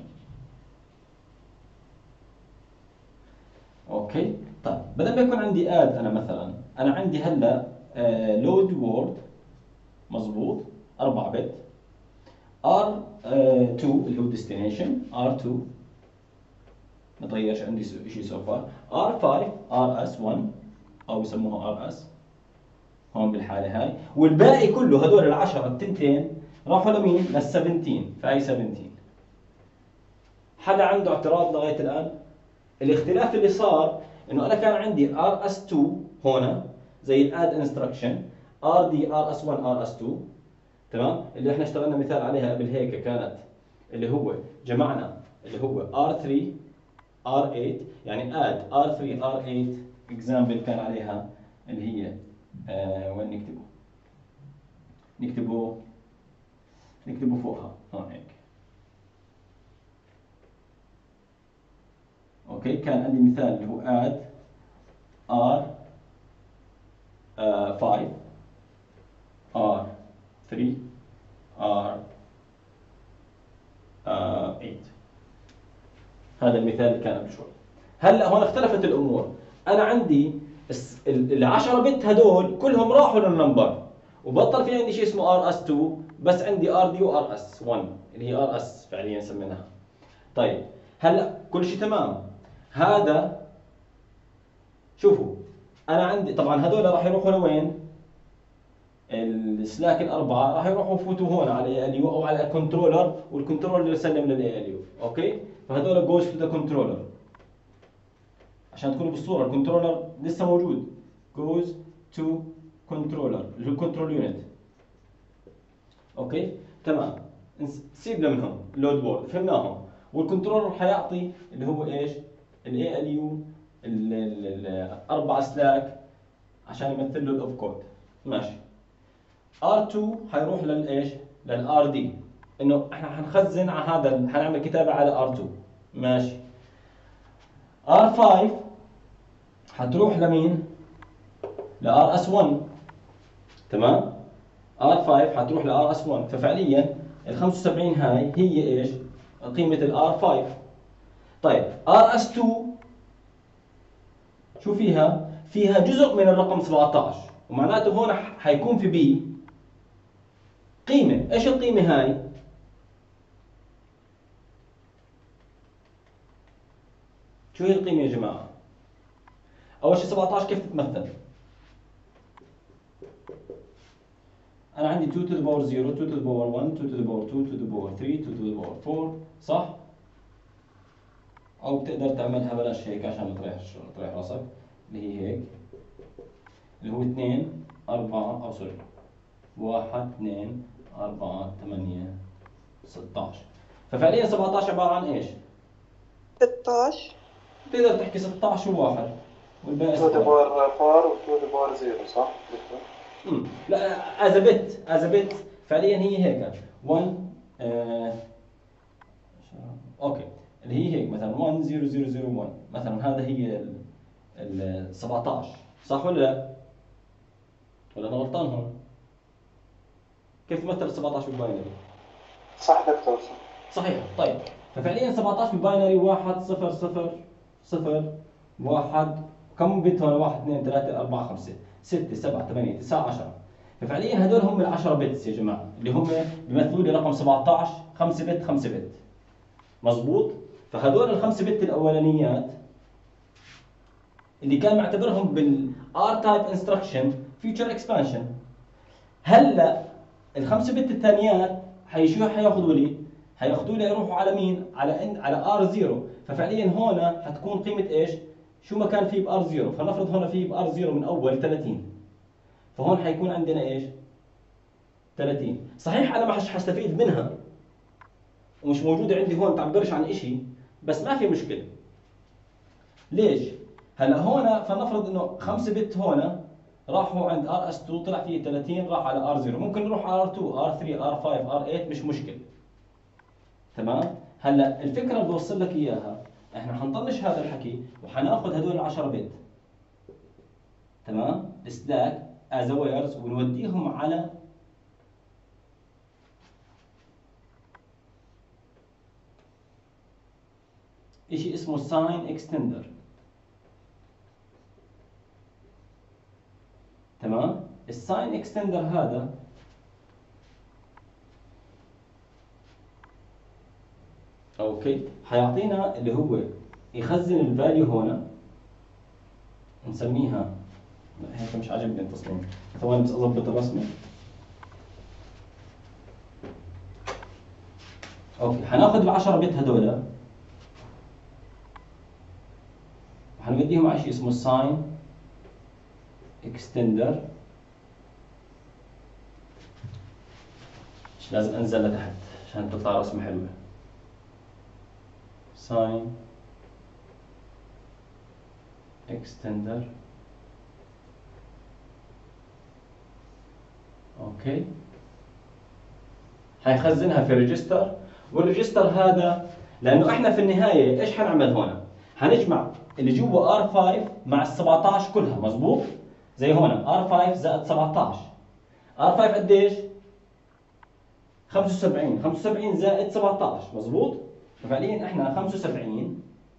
اوكي طيب بدل ما يكون عندي add انا مثلا انا عندي هلا لود وورد مظبوط أربعة بت آر تو اللي هو destination آر تو ما تغيرش عندي شيء سو فار آر فايف آر إس ون او يسموها آر إس هون بالحاله هاي، والباقي كله هدول العشرة التنتين راحوا لمين؟ لل سبعتاشر. فهي سبعتاشر. حدا عنده اعتراض لغايه الان؟ الاختلاف اللي صار انه انا كان عندي آر إس تو هون زي الاد انستراكشن ار دي ار اس واحد ار اس تو تمام، اللي احنا اشتغلنا مثال عليها قبل هيك كانت اللي هو جمعنا اللي هو ار ثري ار ثمانية يعني اد ار ثري ار ثمانية اكزامبل كان عليها اللي هي آه وين نكتبه؟ نكتبه نكتبه فوقها هون هيك. اوكي كان عندي مثال اللي هو اد ار فايف ار ثري ار ثمانية. هذا المثال اللي كان قبل شوي. هلا هون اختلفت الامور، انا عندي ال عشرة بت هدول كلهم راحوا للنمبر وبطل في عندي شيء اسمه ار اس تو، بس عندي ار دي وار اس واحد اللي هي ار اس فعليا سميناها. طيب هلا كل شيء تمام. هذا شوفوا انا عندي طبعا هدول راح يروحوا لوين؟ السلاك الاربعه راح يروحوا يفوتوا هون على اي ال يو او على الكنترولر، والكنترولر يسلم للاي ال يو. اوكي فهدول جوز تو ذا كنترولر عشان تكونوا بالصوره. الكنترولر لسه موجود جوز تو كنترولر اللي هو كنترول يونت. اوكي تمام سيبنا منهم اللود وورد فهمناهم. والكنترولر حيعطي اللي هو ايش؟ الاي ال يو الاربع سلاك عشان يمثل له الاوف كود. ماشي. ار تو حيروح للايش؟ للار دي، انه احنا حنخزن على هذا حنعمل كتابه على ار تو. ماشي. ار فايف حتروح لمين؟ لار اس واحد. تمام؟ ار فايف حتروح لار اس واحد. ففعليا ال خمسة وسبعين هاي هي ايش؟ قيمه الار فايف. طيب ار اس تو شو فيها؟ فيها جزء من الرقم سبعطعش، ومعناته هون حيكون في بي قيمة. ايش القيمة هاي؟ شو هي القيمة يا جماعة؟ أول شيء سبعطعش كيف تتمثل؟ أنا عندي two to the power zero, two to the power one, two to the power two, two to the power three, two to the power four صح؟ أو بتقدر تعملها بلاش هيك عشان ما تريح تريح راسك اللي هي هيك اللي هو اثنين أربعة أو سوري واحد اثنين أربعة ثمانية ستة عشر. ففعليا سبعة عشر عبارة عن ايش؟ ستة عشر. تقدر تحكي ستة عشر وواحد والباقي تو ذا باور أربعة وتو ذا باور صفر صح؟ امم لا از بت از بت فعليا هي هيك واحد آه... اوكي اللي هي هيك مثلا واحد صفر صفر صفر واحد مثلا هذا هي ال ال سبعطعش صح ولا لا؟ ولا انا غلطان هون؟ كيف تمثل ال سبعطعش بالباينري؟ صح دكتور صح. صحيح. طيب ففعليا سبعطعش بالباينري واحد صفر صفر صفر واحد كم بت هون؟ واحد اثنين ثلاثة أربعة خمسة ستة سبعة ثمانية تسعة عشرة. ففعليا هدول هم ال عشرة بتس يا جماعة، اللي هم بيمثلوا لي رقم سبعة عشر خمسة بت خمسة بت. مظبوط؟ فهدول الخمسة بت الأولانيات اللي كان معتبرهم بالار تايب انستراكشن فيوتشر اكسبانشن. هلا الخمسه بت الثانيات حي شو حياخذوا لي؟ حياخذوا لي يروحوا على مين؟ على ان على ار صفر. ففعليا هون حتكون قيمه ايش؟ شو ما كان فيه بار صفر، فلنفرض هون فيه بار صفر من اول ثلاثين. فهون حيكون عندنا ايش؟ ثلاثين. صحيح انا ما حش حستفيد منها ومش موجوده عندي هون، تعبرش عن شيء، بس ما في مشكله. ليش؟ هلا هون فلنفرض انه خمسة بت هون راحوا عند ار اس اثنين طلع فيه ثلاثين، راح على ار صفر، ممكن نروح على ار اثنين ار ثلاثة ار خمسة ار ثمانية، مش مشكل. تمام؟ هلا الفكره اللي بوصل لك اياها، احنا حنطنش هذا الحكي وحناخذ هدول ال عشرة بت، تمام؟ سلاك از ويرز، ونوديهم على شيء اسمه ساين اكستندر. تمام؟ الساين اكستندر هذا اوكي حيعطينا اللي هو يخزن الفاليو هون، نسميها هيك مش عاجبني التصميم، ثواني بس اضبط الرسمه. اوكي حناخذ ال عشرة بت هذول وحنوديهم على شيء اسمه ساين اكستندر. مش لازم انزل لتحت عشان تطلع رسمه حلوه. ساين اكستندر. اوكي حيخزنها في ريجستر، والريجستر هذا لانه احنا في النهايه ايش حنعمل هون؟ حنجمع اللي جوا ار خمسة مع ال سبعة عشر كلها. مزبوط؟ زي هون ار خمسة زائد سبعة عشر. ار خمسة قديش؟ خمسة وسبعين. خمسة وسبعين زائد سبعة عشر. مزبوط؟ ففعليا احنا خمسة وسبعين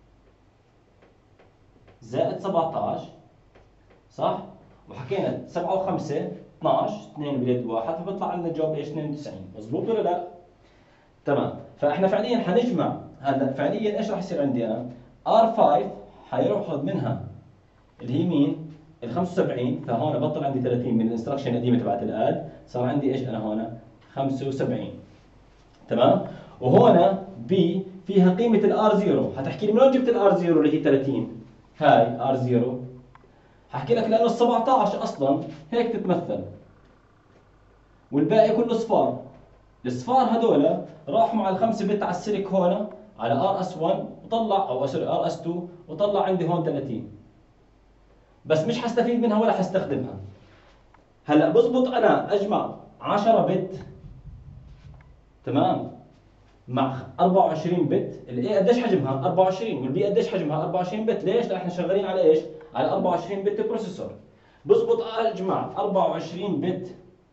زائد سبعة عشر، صح؟ وحكينا سبعة وخمسة اثنعش، اثنين بليد واحد، فبيطلع لنا الجواب ايش؟ اثنين وتسعين. مزبوط ولا لا؟ تمام. فاحنا فعليا حنجمع هذا. فعليا ايش راح يصير عندي انا؟ ار خمسة حياخذ منها اللي هي مين؟ ال خمسة وسبعين، فهون بطل عندي ثلاثين من الانستركشن القديمه تبعت الاد، صار عندي ايش انا هون؟ خمسة وسبعين. تمام؟ وهون بي فيها قيمه الار صفر، حتحكي لي من وين جبت الار صفر اللي هي ثلاثين؟ هاي ار صفر. ححكي لك لانه ال سبعة عشر اصلا هيك تتمثل والباقي كله صفار. الصفار هذول راحوا مع الخمسه بت على السلك هون على ار اس واحد وطلع، او سوري ار اس اثنين، وطلع عندي هون ثلاثين. بس مش حستفيد منها ولا حستخدمها. هلا بزبط انا اجمع عشرة بت، تمام، مع أربعة وعشرين بت. الاي قديش حجمها؟ أربعة وعشرين، والبي قديش حجمها؟ أربعة وعشرين بت. ليش؟ لان احنا شغالين على ايش؟ على أربعة وعشرين بت بروسيسور. بزبط اجمع أربعة وعشرين بت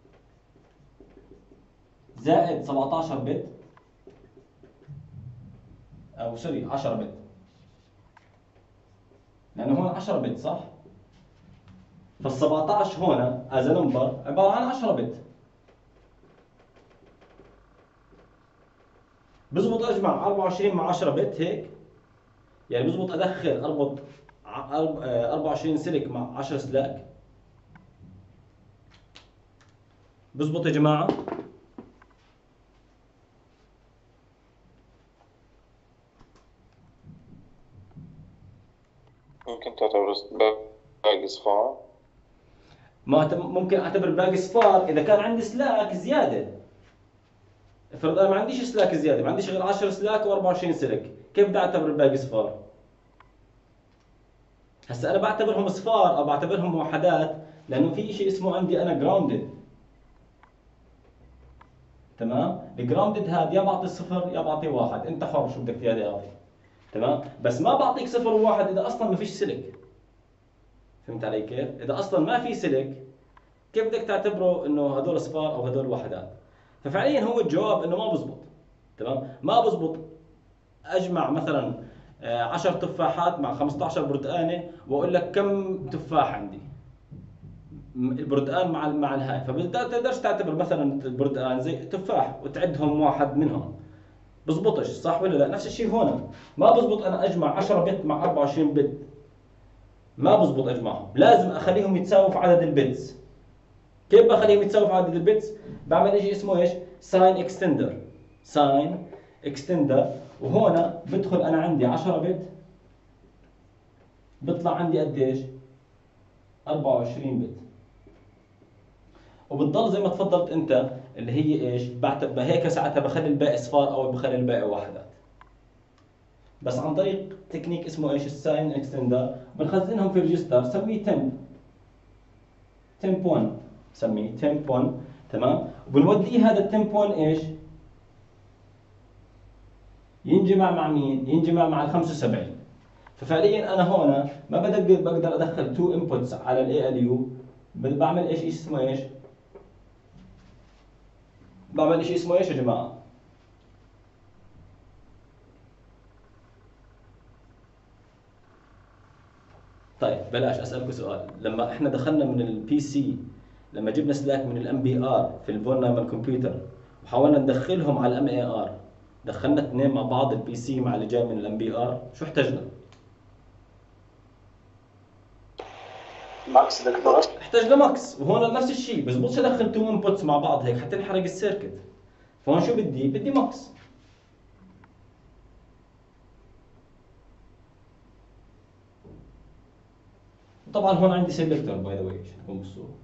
زائد سبعة عشر بت، او سوري عشرة بت، لانه هون عشرة بت، صح؟ فال سبعة عشر هون از نمبر عباره عن عشرة بت. بزبط اجمع أربعة وعشرين مع عشرة بت هيك، يعني بزبط ادخل اربط أربعة وعشرين سلك مع عشرة سلاك. بزبط يا جماعه؟ ممكن تعتبر باقي صفار؟ ما ممكن اعتبر باقي صفار اذا كان عندي سلاك زياده. افرض انا ما عنديش سلاك زياده، ما عنديش غير عشرة سلاك و24 سلك، كيف بدي اعتبر باقي صفار؟ هسا انا بعتبرهم صفار او بعتبرهم وحدات لانه في شيء اسمه عندي انا جراوندد. تمام؟ الجراوندد هذا يا بعطي صفر يا بعطي واحد، انت حر شو بدك زياده اعطي. تمام؟ بس ما بعطيك صفر وواحد اذا اصلا ما فيش سلك. فهمت علي كيف؟ اذا اصلا ما في سلك كيف بدك تعتبره انه هدول صفار او هدول وحدات؟ ففعليا هو الجواب انه ما بزبط. تمام؟ ما بزبط اجمع مثلا عشر تفاحات مع خمسة عشر برتقانه، واقول لك كم تفاح عندي، البرتقان مع مع الهاي، فبتقدرش تعتبر مثلا البرتقان زي تفاح وتعدهم واحد منهم. بزبطش صح ولا لا؟ نفس الشيء هون، ما بزبط انا اجمع عشرة بت مع أربعة وعشرين بت، ما بزبط اجمعهم، لازم اخليهم يتساووا في عدد البيتس. كيف بخليهم يتساووا في عدد البيتس؟ بعمل شيء اسمه ايش؟ ساين اكستندر. ساين اكستندر، وهون بدخل انا عندي عشرة بت، بيطلع عندي قديش؟ أربعة وعشرين بت. وبتضل زي ما تفضلت انت اللي هي ايش؟ بعتبر هيك ساعتها بخلي الباقي اصفار او بخلي الباقي وحدات. بس عن طريق تكنيك اسمه ايش؟ الساين اكستندر، بنخزنهم في ريجستر سميه تمب. تمب واحد بسميه تمب واحد، تمام؟ وبنوديه هذا التمب واحد ايش؟ ينجمع مع مين؟ ينجمع مع ال خمسة وسبعين. ففعليا انا هون ما بدق بقدر ادخل تو انبوتس على الاي ال يو، بعمل ايش اسمه ايش؟ بعمل شيء اسمه ايش يا جماعه؟ طيب بلاش اسالكم سؤال، لما احنا دخلنا من البي سي، لما جبنا سلاك من الام بي ار في الفون نورمال كمبيوتر وحاولنا ندخلهم على الام اي ار، دخلنا اثنين مع بعض البي سي مع اللي جاي من الام بي ار، شو احتاجنا؟ ماكس دكتور. احتاجنا ماكس، وهون نفس الشيء، بزبطش ادخل تو انبوتس مع بعض هيك حتى نحرق السيركت. فهون شو بدي؟ بدي ماكس. طبعا هون عندي سيلكتور باي ذا واي عشان تكون بالصوره.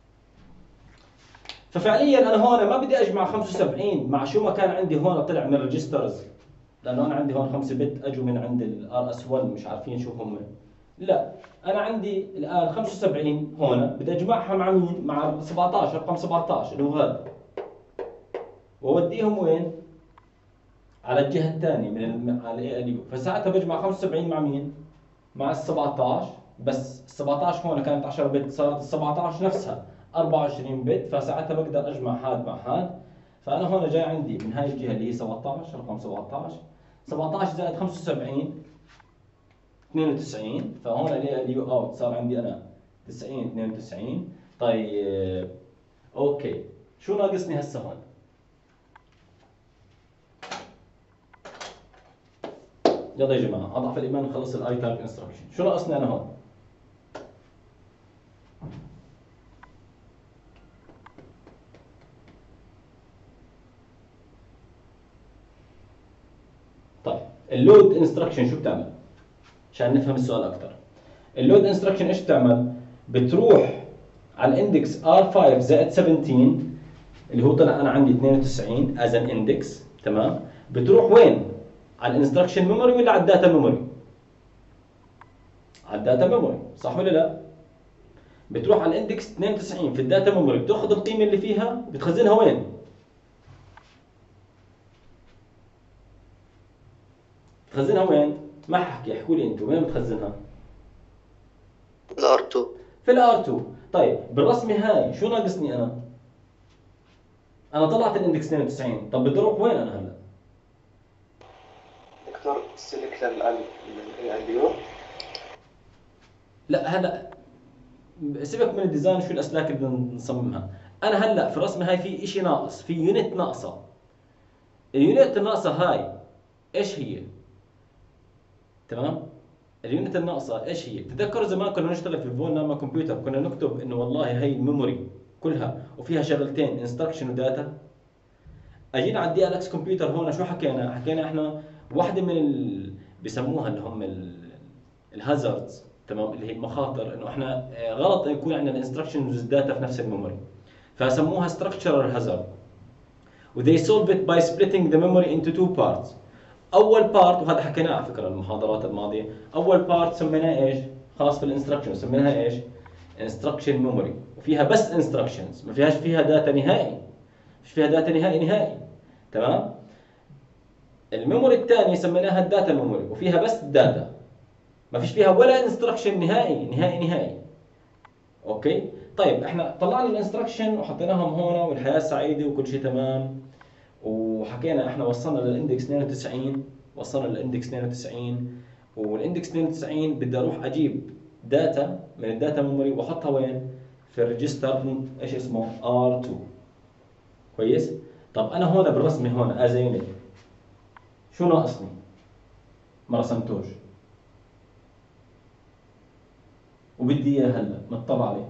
ففعليا انا هون ما بدي اجمع خمسة وسبعين مع شو ما كان عندي هون طلع من ريجسترز، لانه انا عندي هون خمسة بت اجوا من عند الار اس واحد مش عارفين شو هم. لا، انا عندي الان خمسة وسبعين هون بدي اجمعها مع مين؟ مع سبعة عشر، رقم سبعة عشر اللي هو هذا، واوديهم وين؟ على الجهه الثانيه من الم... على الاي ال يو. فساعتها بجمع خمسة وسبعين مع مين؟ مع ال سبعة عشر، بس ال سبعة عشر هون كانت عشرة بت، صارت ال سبعة عشر نفسها أربعة وعشرين بت، فساعتها بقدر اجمع هاد مع هاد. فانا هون جاي عندي من هاي الجهه اللي هي سبعة عشر، رقم سبعة عشر، سبعة عشر زائد خمسة وسبعين اثنين وتسعين، فهون الاقي اليو اوت صار عندي انا تسعين اثنين وتسعين. طيب اوكي، شو ناقصني هسه هون؟ يلا يا جماعه، اضعف الايمان نخلص الاي تايب انستراكشن. شو ناقصني انا هون؟ طيب اللود انستراكشن شو بتعمل؟ عشان نفهم السؤال اكثر. اللود انستراكشن ايش بتعمل؟ بتروح على الاندكس ار خمسة زائد سبعتاشر اللي هو طلع انا عندي اثنين وتسعين از ان اندكس، تمام؟ بتروح وين؟ على الانستراكشن ميموري ولا على الداتا ميموري؟ على الداتا ميموري، صح ولا لا؟ بتروح على الاندكس اثنين وتسعين في الداتا ميموري، بتاخذ القيمه اللي فيها بتخزنها وين؟ بتخزنها وين؟ ما حكي، احكوا لي انتم وين بتخزنها؟ الار اتنين. في الار اتنين. طيب بالرسمه هاي شو ناقصني انا؟ انا طلعت الاندكس اثنين وتسعين، طب بدي اروح وين انا هلا؟ دكتور سيلكت الاي ال يو. لا هلا سيبك من الديزاين، شو الاسلاك اللي بدنا نصممها. انا هلا في الرسمه هاي في شيء ناقص، في يونت ناقصه. اليونت الناقصه هاي ايش هي؟ تمام؟ اليونت الناقصه ايش هي؟ تذكروا زمان كنا نشتغل في الفون نورمال كمبيوتر، كنا نكتب انه والله هي الميموري كلها وفيها شغلتين انستراكشن وداتا. اجينا على الدي ال اكس كمبيوتر هون شو حكينا؟ حكينا احنا واحده من ال... بسموها اللي هم الهازاردز، تمام؟ اللي هي المخاطر، انه احنا غلط يكون عندنا الانستراكشنز والداتا في نفس الميموري، فسموها structural hazard. و they solve it by splitting the memory into two parts. اول بارت، وهذا حكيناه على فكره المحاضرات الماضيه، اول بارت سميناه ايش؟ خاص في الانستراكشن سميناها ايش؟ انستراكشن ميموري، وفيها بس انستراكشنز، ما فيهاش فيها داتا نهائي، مش فيها داتا نهائي نهائي، تمام؟ الميموري الثاني سميناها الداتا ميموري، وفيها بس الداتا، ما فيش فيها ولا انستراكشن نهائي نهائي نهائي. اوكي؟ طيب احنا طلعنا الانستراكشن وحطيناهم هون والحياه سعيده وكل شيء تمام، وحكينا احنا وصلنا للاندكس اثنين وتسعين، وصلنا للاندكس اثنين وتسعين، والاندكس اثنين وتسعين بدي اروح اجيب داتا من الداتا ميموري واحطها وين؟ في الريجستر ايش اسمه؟ ار اثنين. كويس؟ طب انا هون بالرسمه هون از يونت شو ناقصني؟ ما رسمتوش وبدي اياه هلا نطلع عليه.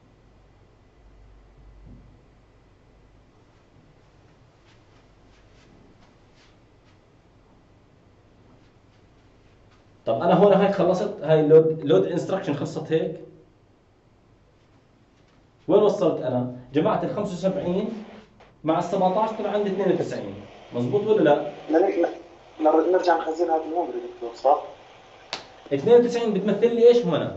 طب انا هون هاي خلصت، هاي اللود لود انستراكشن خلصت هيك. وين وصلت انا؟ جمعت ال خمسة وسبعين مع ال سبعطعش طلع عندي اثنين وتسعين، مزبوط ولا لا؟ نر- نر- نرجع نخزن هذا الميموري دكتور صح؟ اثنين وتسعين بتمثل لي ايش هنا؟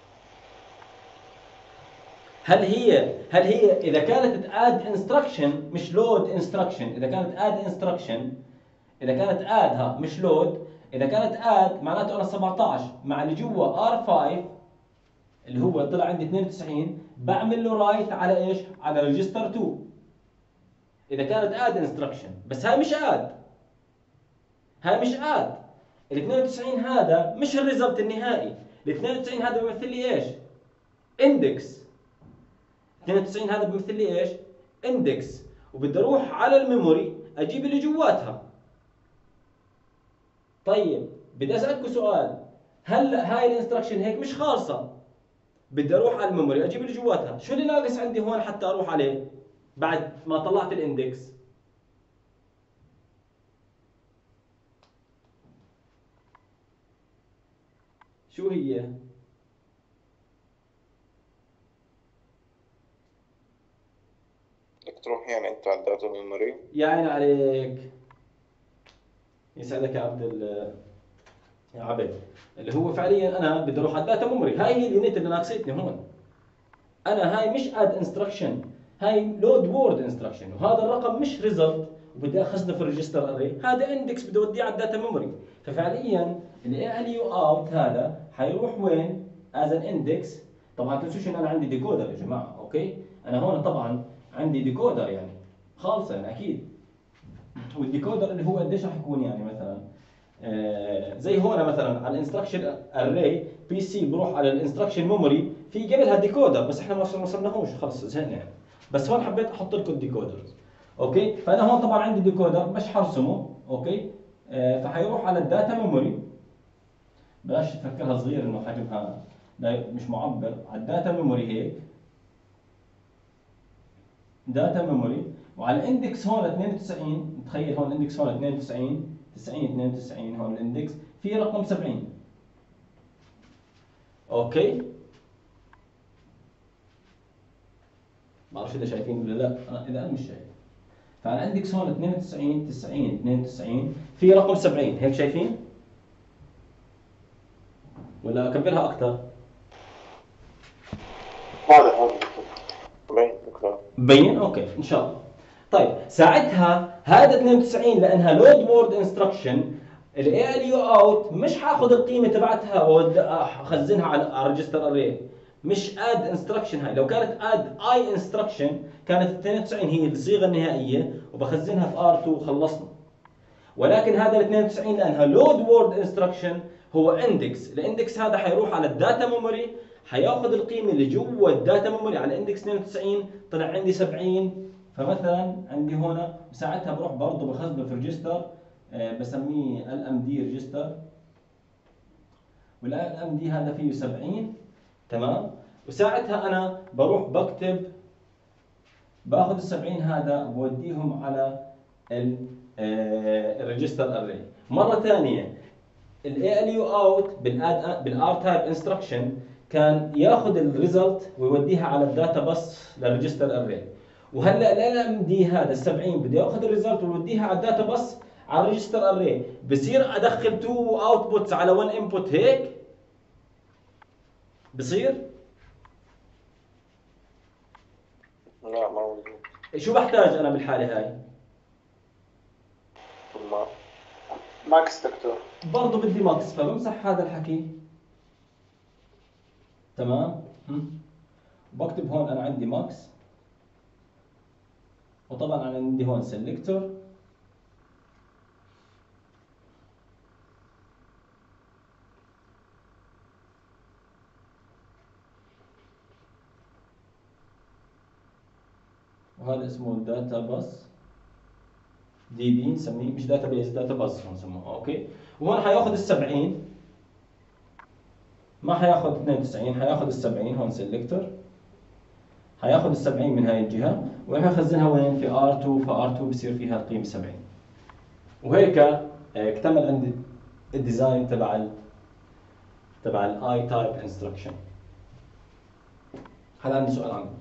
هل هي هل هي اذا كانت اد انستراكشن مش لود انستراكشن، اذا كانت اد انستراكشن، اذا كانت اد ها مش لود، اذا كانت اد معناته انا سبعطعش مع اللي جوا ار خمسة اللي هو طلع عندي اثنين وتسعين بعمل له رايت على ايش؟ على ريجستر اثنين. اذا كانت اد انستراكشن، بس هاي مش اد، هاي مش اد. ال اثنين وتسعين هذا مش الريزلت النهائي، ال اثنين وتسعين هذا بيمثل لي ايش؟ اندكس. اثنين وتسعين هذا بيمثل لي ايش؟ اندكس، وبدي اروح على الميموري اجيب اللي جواتها. طيب بدي اسالكم سؤال، هلا هاي الانستراكشن هيك مش خالصه، بدي اروح على الميموري اجيب اللي جواتها، شو اللي ناقص عندي هون حتى اروح عليه بعد ما طلعت الاندكس؟ شو هي؟ بدك تروح يعني انت على الداتا ميموري. يا عين عليك، يسعدك يا عبد ال- يا عبد، اللي هو فعليا انا بدي اروح على الداتا ميموري. هاي هي اليونت اللي ناقصتني هون. انا هاي مش اد انستراكشن، هاي لود وورد انستراكشن، وهذا الرقم مش ريزلت وبدي اخزنه في الريجستر اري، هذا اندكس بدي اوديه على الداتا ميموري. ففعليا الاي ال يو اوت هذا حيروح وين؟ از ان اندكس. طبعا تنسوش ان انا عندي ديكودر يا جماعه، اوكي؟ انا هون طبعا عندي ديكودر يعني خالصه يعني اكيد. والديكودر اللي هو قديش راح يكون يعني مثلا آه زي هون مثلا على الانستراكشن اري بي سي بروح على الانستراكشن ميموري في قبلها ديكودر، بس احنا ما وصلناهوش خلص زهقنا يعني. بس هون حبيت احط لكم الديكودر. اوكي؟ فانا هون طبعا عندي ديكودر مش حرسمه، اوكي؟ آه فحيروح على الداتا ميموري. بلاش تفكرها صغير انه حجمها لا مش معبر، على الداتا ميموري هيك. داتا ميموري، وعلى الاندكس هون اثنين وتسعين، تخيل هون الاندكس هون اثنين وتسعين، تسعين اثنين وتسعين هون الاندكس في رقم سبعين. اوكي؟ ما بعرف اذا شايفين ولا لا، أنا اذا انا مش شايف. فعلى الاندكس هون اثنين وتسعين تسعين اثنين وتسعين في رقم سبعين، هيك شايفين؟ ولا اكبرها اكثر؟ هذا هذا باين دكتور. مبين؟ اوكي ان شاء الله. طيب ساعتها هذا اثنين وتسعين لانها لود وورد انستراكشن، الاي ال يو اوت مش حاخذ القيمه تبعتها واخزنها على على ريجستر اري، مش اد انستراكشن. هاي لو كانت اد اي انستراكشن كانت اثنين وتسعين هي الصيغه النهائيه وبخزنها في ار اثنين وخلصنا. ولكن هذا ال اثنين وتسعين لانها لود وورد انستراكشن هو اندكس، الاندكس هذا حيروح على الداتا ميموري، حياخذ القيمه اللي جوا الداتا ميموري على اندكس اثنين وتسعين، طلع عندي سبعين، فمثلا عندي هنا ساعتها بروح برضه بخزنه في ريجستر آه بسميه ال ام دي ريجستر، والال ام دي هذا فيه سبعين، تمام؟ وساعتها انا بروح بكتب باخذ ال سبعين هذا بوديهم على ال الريجستر اري. مره ثانيه الاي ال يو اوت بالاد بالار تايب انستراكشن كان ياخذ الريزلت ويوديها على الداتا بس للريجستر اري، وهلا ال ام دي هذا ال سبعين بدي اخذ الريزلت ويوديها على الداتا بس على الريجستر اري، بصير ادخل تو اوتبوتس على ون انبوت هيك؟ بصير؟ لا ما موجود. شو بحتاج انا بالحاله هاي؟ ما ماكس دكتور. برضه بدي ماكس، فبمسح هذا الحكي، تمام؟ هم؟ بكتب هون انا عندي ماكس، وطبعا انا عندي هون سيلكتور، وهذا اسمه الداتا باس دي بي، نسميه مش داتا بيز، داتا باس نسموه. اوكي، وهون حياخذ ال سبعين، ما حياخذ اثنين وتسعين، حياخذ ال سبعين. هون سيلكتور حياخذ ال سبعين من هاي الجهه وراح يخزنها وين؟ في آر تو، ف آر تو بصير فيها القيمه سبعين. وهيك آه، اكتمل عندي الديزاين تبع ال تبع الاي تايب انستركشن. هذا عندي سؤال عنه.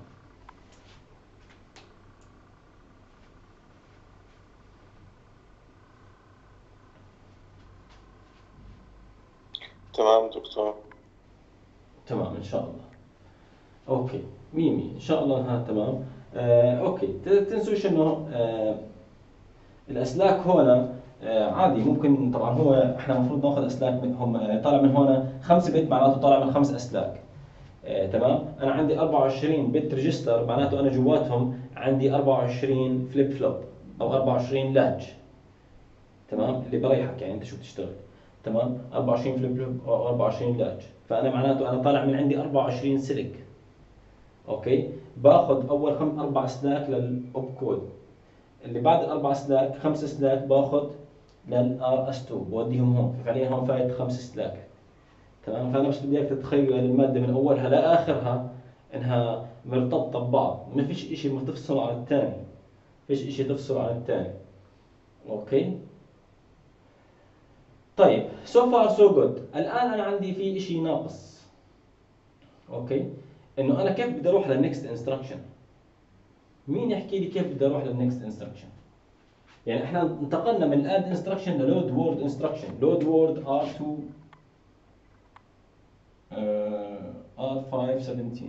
تمام دكتور. تمام ان شاء الله. اوكي ميمي ان شاء الله ها تمام. آه، اوكي ت- تنسوش انه آه، الاسلاك هون آه، عادي ممكن. طبعا هو احنا المفروض ناخذ اسلاك من هم آه، طالع من هون خمسة بت، معناته طالع من خمس اسلاك. آه، تمام. انا عندي أربعة وعشرين بت ريجستر، معناته انا جواتهم عندي أربعة وعشرين فليب فلوب او أربعة وعشرين لاتش. تمام، اللي بريحك يعني انت شو بتشتغل. تمام، أربعة وعشرين فليب فلوب او أربعة وعشرين لاتش، فانا معناته انا طالع من عندي أربعة وعشرين سلك. اوكي، باخذ اول خم اربع سلاك للاوب كود، اللي بعد الاربع سلاك خمس سلاك باخذ للار اس اثنين بوديهم هون، فعليا هون فايت خمس سلاك. تمام، فانا بس بدي اياك تتخيل الماده من اولها لاخرها انها مرتبطه ببعض، ما فيش شيء تفصل عن الثاني، فيش شيء تفصل عن الثاني. اوكي طيب، سو فار سو جود. الان انا عندي في شيء ناقص. اوكي، انه انا كيف بدي اروح للنكست انستراكشن؟ مين يحكي لي كيف بدي اروح للنكست انستراكشن؟ يعني احنا انتقلنا من الاد انستراكشن للود وورد انستراكشن. لود وورد ار تو ار خمسة سبعتاشر.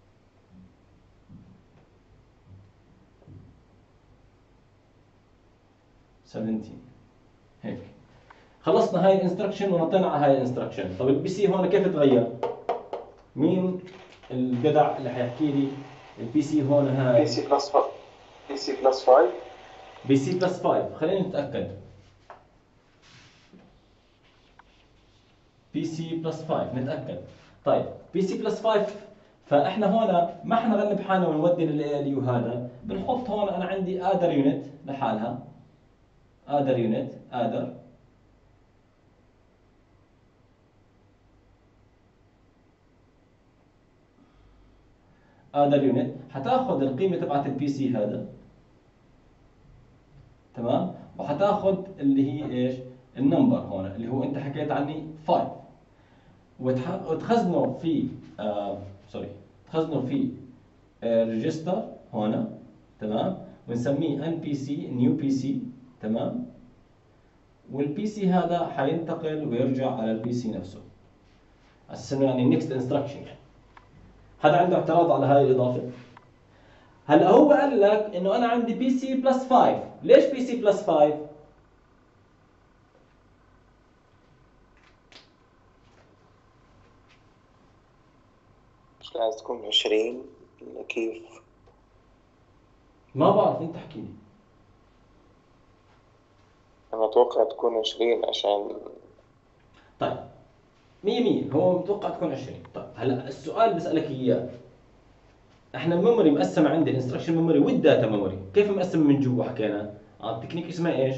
سبعتاشر هيك خلصنا هاي الانستراكشن ونطينا على هاي الانستراكشن. طب البي سي هون كيف تغير؟ مين الجدع اللي حيحكي لي البي سي هون هاي؟ بي سي بلس بي سي بلس خمسة. بي سي بلس خمسة، خلينا نتاكد. بي سي بلس خمسة نتاكد. طيب بي سي بلس خمسة، فاحنا هون ما حنغلب حالنا ونودي للاي ال يو. هذا بنحط هون انا عندي ادر يونت لحالها، ادر يونت ادر ادر يونت حتاخذ القيمه تبعت البي سي هذا. تمام، وحتاخذ اللي هي ايش؟ النمبر هون اللي هو انت حكيت عني خمسة، وتح- وتخزنه في آه سوري تخزنه في آه ريجستر هون. تمام، ونسميه ان بي سي نيو بي سي. تمام، والبي سي هذا حينتقل ويرجع على البي سي نفسه، اساس انه يعني نيكست انستراكشن. يعني حدا عنده اعتراض على هاي الاضافه؟ هلا هو قال لك انه انا عندي بي سي بلس خمسة. ليش بي سي بلس خمسة؟ مش لازم تكون عشرين ولا كيف؟ ما بعرف، انت احكي لي. أنا أتوقع تكون عشرين عشان طيب مية مية هو متوقع تكون عشرين. طيب هلا السؤال بسألك اياه، احنا الميموري مقسمة عندي الانستركشن ميموري والداتا ميموري، كيف مقسمة من جوا حكينا؟ اه التكنيك اسمها ايش؟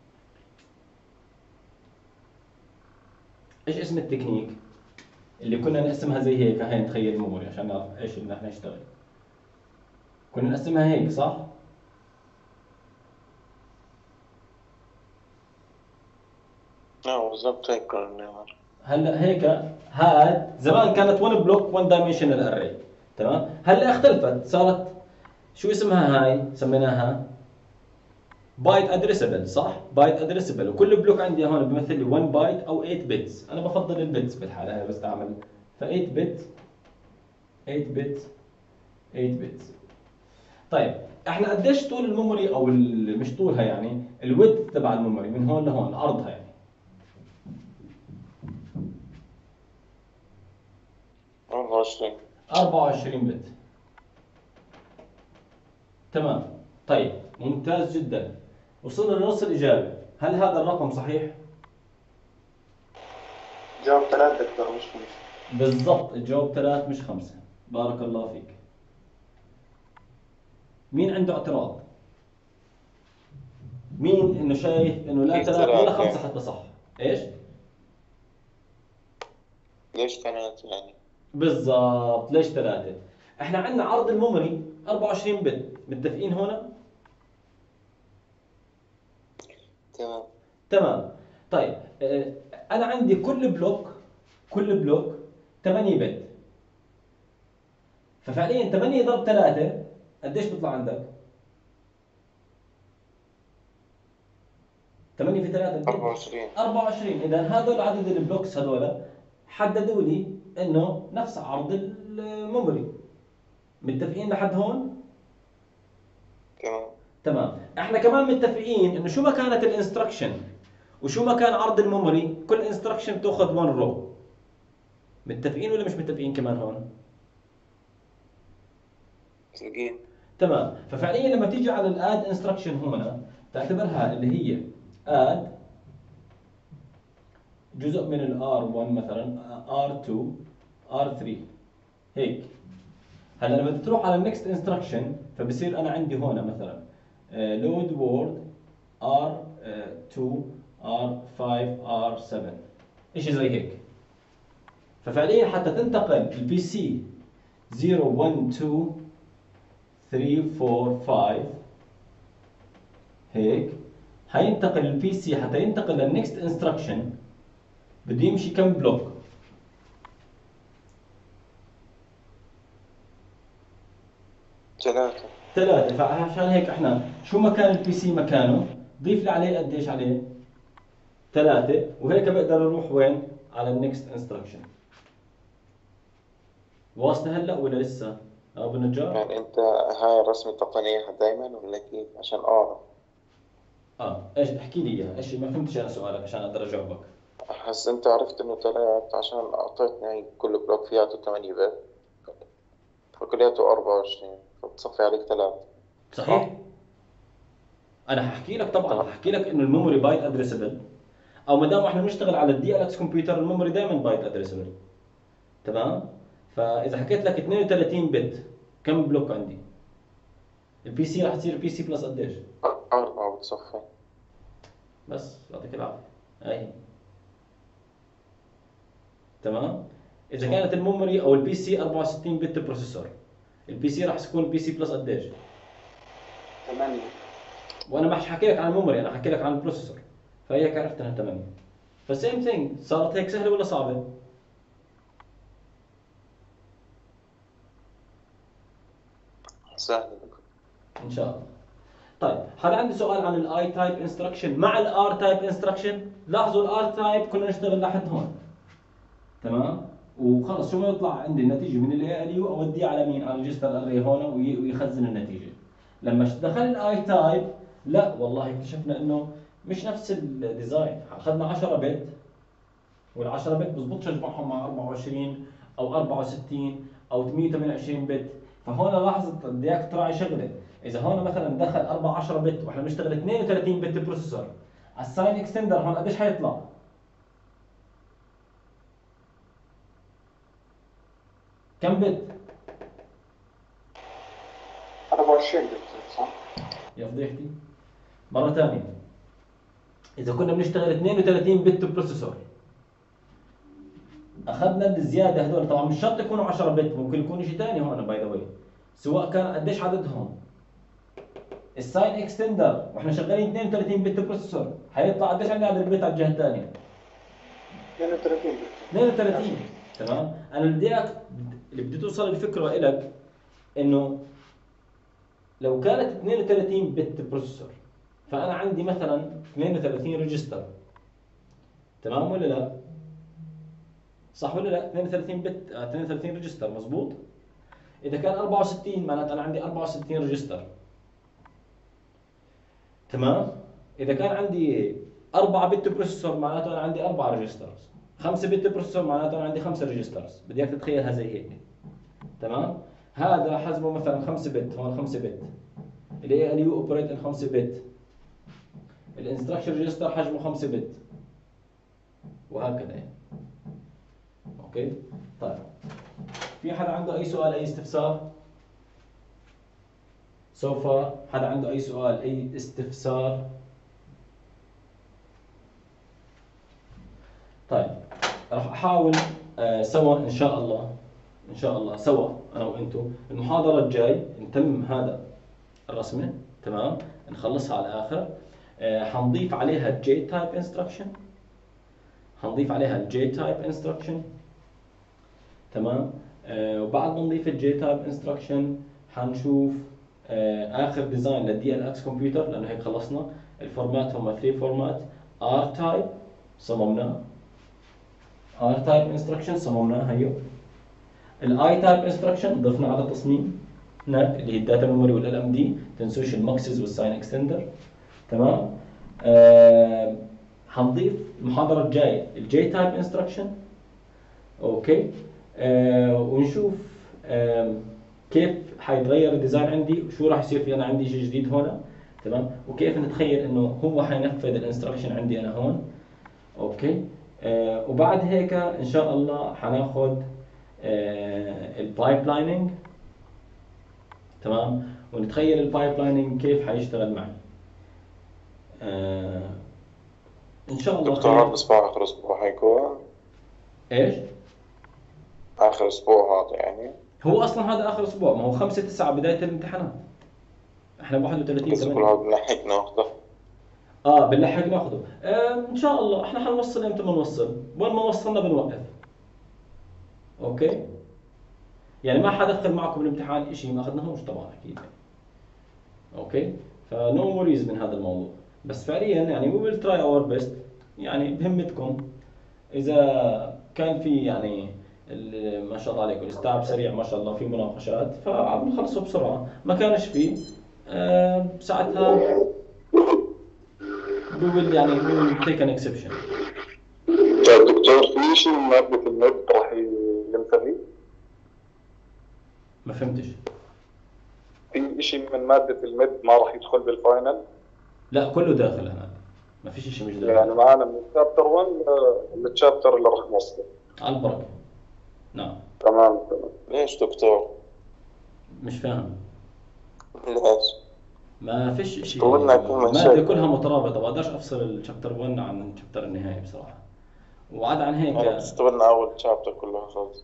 ايش اسم التكنيك؟ اللي كنا نقسمها زي هيك، هاي نتخيل الميموري عشان نعرف ايش اللي احنا نشتغل. كنا نقسمها هيك صح؟ اه بالضبط هيك كنا بنعمل. هلا هيك هاد زمان كانت one بلوك one dimensional array. تمام، هلا اختلفت صارت شو اسمها هاي؟ سميناها بايت ادريسبل صح؟ بايت ادريسبل، وكل بلوك عندي هون بيمثل لي واحد بايت او ثمانية بتس. انا بفضل البتس بالحاله هاي بستعمل، ف ثمانية بت ثمانية بت ثمانية بتس. طيب احنا قديش طول الميموري او ال- مش طولها يعني الويدث تبع الميموري من هون لهون عرضها يعني؟ أربعة وعشرين. أربعة وعشرين بت. تمام، طيب ممتاز جدا، وصلنا لنص الإجابة. هل هذا الرقم صحيح؟ جاوب ثلاث دكتور مش خمسة. بالضبط، الجواب ثلاث مش خمسة. بارك الله فيك. مين عنده اعتراض؟ مين انه شايف انه لا كيف ثلاثة ولا ثلاثة؟ خمسة حتى صح؟ ايش؟ ليش ثلاثة يعني؟ بالضبط، ليش ثلاثة؟ احنا عندنا عرض الميموري أربعة وعشرين بت، متفقين هنا؟ تمام. تمام. طيب آه، انا عندي كل بلوك كل بلوك ثمانية بت. ففعليا ثمانية ضرب ثلاثة قديش بيطلع عندك؟ ثمانية في ثلاثة قد أربعة إيه؟ وعشرين. أربعة وعشرين. اذا هذول عدد البلوكس هذول حددوا لي انه نفس عرض الميموري. متفقين لحد هون؟ تمام. تمام. احنا كمان متفقين انه شو ما كانت الانستركشن وشو ما كان عرض الميموري، كل انستركشن بتاخذ واحد رو. متفقين ولا مش متفقين كمان هون؟ تلقين. تمام. ففعليا لما تيجي على الاد انستركشن هنا تعتبرها اللي هي اد جزء من الار واحد مثلا، ار اثنين، ار ثلاثة، هيك. هلا لما تروح على النكست انستركشن فبصير انا عندي هنا مثلا لود وورد ار اثنين، ار خمسة، ار سبعة، شيء زي هيك. ففعليا حتى تنتقل البي سي صفر واحد اثنين ثلاثة أربعة خمسة هيك، حينتقل البي سي حتى ينتقل للنكست انستركشن بده يمشي كم بلوك؟ ثلاثة. ثلاثة. فعشان هيك احنا شو ما كان البي سي مكانه ضيف لي عليه قديش عليه؟ ثلاثة. وهيك بقدر اروح وين؟ على النكست انستركشن. واصلة هلا ولا لسه؟ ابو نجار؟ يعني أنت هاي الرسمة التقنية دائما ولا كيف؟ عشان أعرف. اه ايش احكي لي اياها، ايش ما فهمتش انا سؤالك عشان اقدر اجاوبك. أحس أنت عرفت إنه ثلاث عشان أعطيتني هاي كل بلوك فياته ثمانية بت، فكلياته أربعة وعشرين، فبتصفي عليك ثلاثة. صحيح؟ انا هحكي لك طبعا، هحكي لك انه الميموري بايت ادريسبل، او ما دام احنا بنشتغل على الدي ال اكس كمبيوتر الميموري دائما بايت ادريسبل. تمام؟ فاذا حكيت لك اثنين وثلاثين بت كم بلوك عندي؟ البي سي راح تصير بي سي بلس قديش؟ أربعة بتصفي. بس يعطيك العافيه. هاي. تمام؟ اذا كانت الميموري او البي سي أربعة وستين بت بروسيسور، البي سي راح يكون بي سي بلس قديش؟ ثمانية. وانا ما حكي لك عن الميموري، انا حكي لك عن البروسيسور. فهيك عرفت انها ثمانية. فسيم ثينج، صارت هيك سهله ولا صعبه؟ سهل. ان شاء الله. طيب هذا عندي سؤال عن الاي تايب انستركشن مع الار تايب انستركشن. لاحظوا الار تايب كنا نشتغل لحد هون. تمام؟ وخلص شو ما يطلع عندي النتيجه من الاي ال يو اوديه على مين؟ على ريجستر اري هون ويخزن النتيجه. لما دخل الاي تايب لا والله اكتشفنا انه مش نفس الديزاين. اخذنا عشرة بت وال10 بت بزبطش اجمعهم مع أربعة وعشرين او أربعة وستين او ثمانية وثمانية وعشرين بت. فهون لاحظت بدي اياك تراعي شغله. اذا هون مثلا دخل أربعة عشرة بت واحنا بنشتغل اثنين وثلاثين بت بروسيسور، الساين اكستندر هون قديش حيطلع؟ كم بت؟ أربعة وعشرين بت صح؟ يا فضيحتي. مرة ثانية، إذا كنا بنشتغل اثنين وثلاثين بت بروسيسور أخذنا الزيادة هذول، طبعا مش شرط يكونوا عشرة بت، ممكن يكون شيء ثاني هون باي ذا واي، سواء كان قديش عددهم. الساين اكستندر واحنا شغالين اثنين وثلاثين بت بروسيسور حيطلع قديش عندي عدد البت على الجهة الثانية؟ اثنين وثلاثين بت. اثنين وثلاثين. تمام؟ أنا بدي إياك اللي بدي توصل الفكرة إلك إنه لو كانت اثنين وثلاثين بت بروسيسور فأنا عندي مثلا اثنين وثلاثين ريجستر. تمام ولا لا؟ صح ولا لا؟ اثنين وثلاثين بت اثنين وثلاثين ريجستر مزبوط؟ إذا كان أربعة وستين معناته أنا عندي أربعة وستين ريجستر. تمام؟ إذا كان عندي أربعة بت بروسيسور معناته أنا عندي أربعة ريجسترز. خمسة بت بروسيسور معناته أنا عندي خمسة ريجسترز. بدي إياك تتخيلها زي هيك. تمام؟ هذا حجمه مثلا خمسة بت، هون خمسة بت. ال إيه إل يو اوبريت ان خمسة بت. الانستركشن ريجستر حجمه خمسة بت. وهكذا يعني. اوكي؟ طيب. في حدا عنده اي سؤال اي استفسار؟ سو فار حدا عنده اي سؤال اي استفسار؟ طيب راح احاول آه سوا ان شاء الله ان شاء الله سوا انا وانتم المحاضره الجاي نتم هذا الرسمه تمام، نخلصها على الاخر. آه حنضيف عليها الجي تايب انستراكشن، حنضيف عليها الجي تايب انستراكشن تمام. آه وبعد ما نضيف الجي تايب انستراكشن حنشوف آه اخر ديزاين للدي ال اكس كمبيوتر، لانه هيك خلصنا الفورمات. هم ثلاث فورمات: ار تايب صممناه، ار تايب انستراكشن صممناه هيو، الاي تايب انستراكشن ضفنا على تصميم هناك اللي هي الداتا ميموري والال ام دي، تنسوش الماكسز والساين اكستندر تمام. آه حنضيف المحاضره الجايه الجي تايب انستراكشن اوكي. آه ونشوف آه كيف حيتغير الديزاين عندي وشو راح يصير في انا عندي شيء جديد هون تمام، وكيف نتخيل انه هو حينفذ الانستراكشن عندي انا هون اوكي. آه وبعد هيك ان شاء الله حناخذ آه البايب لايننج تمام، ونتخيل البايب لايننج كيف حيشتغل معي. آه ان شاء الله دكتور خير. هذا الأسبوع آخر أسبوع حيكون ايش؟ آخر أسبوع هذا يعني؟ هو اصلا هذا اخر اسبوع، ما هو خمسة تسعة بداية الامتحانات، احنا ب واحد وثلاثين بس كل ثمانية. هذا بنلحق ناخذه. اه بنلحق ناخذه. آه ان شاء الله احنا حنوصل امتى ما نوصل، وين ما وصلنا بنوقف. اوكي؟ يعني ما حدخل معكم الامتحان شيء ما اخذناهوش طبعا اكيد. اوكي؟ فنو موريز من هذا الموضوع، بس فعليا يعني وي ويل تراي اور بيست. يعني بهمتكم اذا كان في يعني ال- ما شاء الله عليكم الاستيعاب سريع ما شاء الله، في مناقشات فعم نخلصه بسرعه، ما كانش فيه آه ساعتها we will يعني we will take an exception. طيب دكتور، في شيء من مادة المد راح ينتهي؟ ما فهمتش. في شيء من مادة المد ما راح يدخل بالفاينل؟ لا كله داخل هنا، ما فيش شيء مش داخل. يعني معنا من الشابتر واحد للشابتر اللي راح نوصله. على البركه. نعم. تمام تمام. ليش دكتور؟ مش فاهم. ليش؟ ما فيش شيء، قلنا يكون من المادة شيء. كلها مترابطة، ما بقدرش افصل الشابتر واحد عن الشابتر النهائي بصراحة. وعدا عن أنا هيك استقبلنا أول شابتر كله خلص.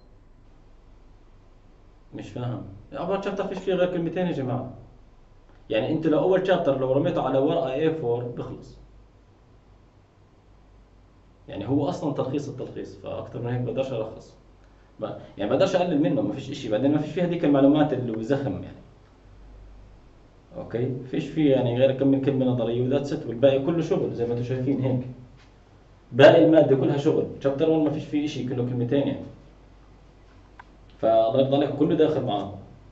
مش فاهم. اول شابتر فيش فيه غير كلمتين يا جماعة. يعني انت لو اول شابتر لو رميته على ورقة إيه فور بخلص. يعني هو اصلا تلخيص التلخيص، فاكثر من هيك بقدرش الخص. ب- يعني بقدرش اقلل منه، ما فيش شيء، بعدين ما فيش فيه هذيك المعلومات اللي بزخم يعني. اوكي، فيش فيه يعني غير كم من كلمة نظرية وذاتس ات، والباقي كله شغل زي ما انتم شايفين هيك. باقي المادة كلها شغل، شابتر واحد ما فيش فيه شيء، كله كلمتين يعني. فالله يرضى عليكم كله داخل معاه.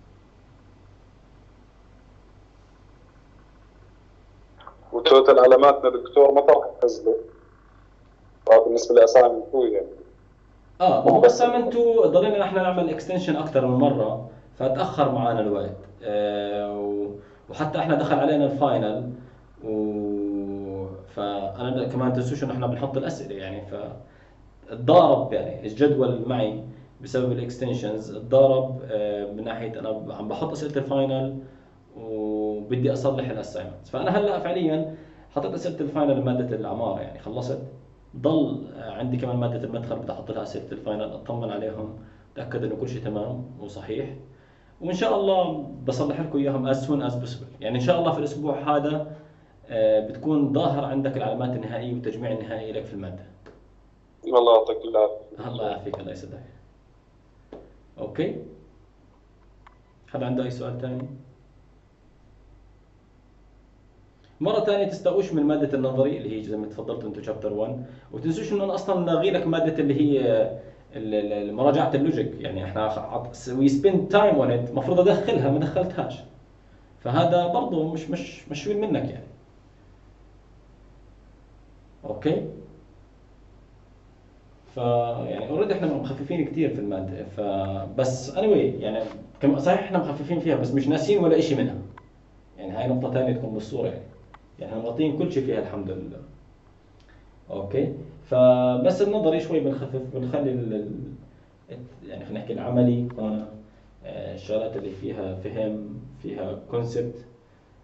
وتوتال علاماتنا دكتور متى راح تنزله؟ هذا بالنسبة لأسامي هو يعني. اه ما هو بس انتوا ضلينا احنا نعمل اكستنشن اكثر من مره، فتاخر معنا الوقت. آه و- وحتى احنا دخل علينا الفاينل، و فانا كمان تنسوش انه احنا بنحط الاسئله يعني، ف تضارب يعني الجدول معي بسبب الاكستنشنز، تضارب آه من ناحيه انا ب- عم بحط اسئله الفاينل وبدي اصلح الاساينمنت. فانا هلا فعليا حطيت اسئله الفاينل لماده الاعمار يعني خلصت، ضل عندي كمان ماده المدخل بدي احط لها اسئله الفاينل اطمن عليهم، اتاكد انه كل شيء تمام وصحيح، وان شاء الله بصلح لكم اياهم as soon as possible. يعني ان شاء الله في الاسبوع هذا آه، بتكون ظاهر عندك العلامات النهائيه والتجميع النهائي لك في الماده. الله يعطيك العافية. الله يعافيك، الله يسعدك. اوكي، حدا عنده اي سؤال ثاني؟ مرة ثانية تستقوش من مادة النظري اللي هي زي ما تفضلتوا انتم شابتر واحد، وتنسوش انه انا اصلا لاغي لك مادة اللي هي ال- ال- ال- مراجعة اللوجيك. يعني احنا وي سبند تايم اون ات، المفروض ادخلها ما دخلتهاش، فهذا برضه مش مش مشوين منك يعني. اوكي، ف يعني اوريدي احنا مخففين كثير في المادة، فبس اني anyway يعني كم صحيح احنا مخففين فيها بس مش ناسين ولا شيء منها. يعني هاي نقطة ثانية تكون بالصورة يعني. يعني احنا مغطين كل شيء فيها الحمد لله. اوكي، فبس النظري شوي بنخفف، بنخلي ال ال- يعني خلينا نحكي العملي هون، آه، الشغلات اللي فيها فهم، فيها كونسبت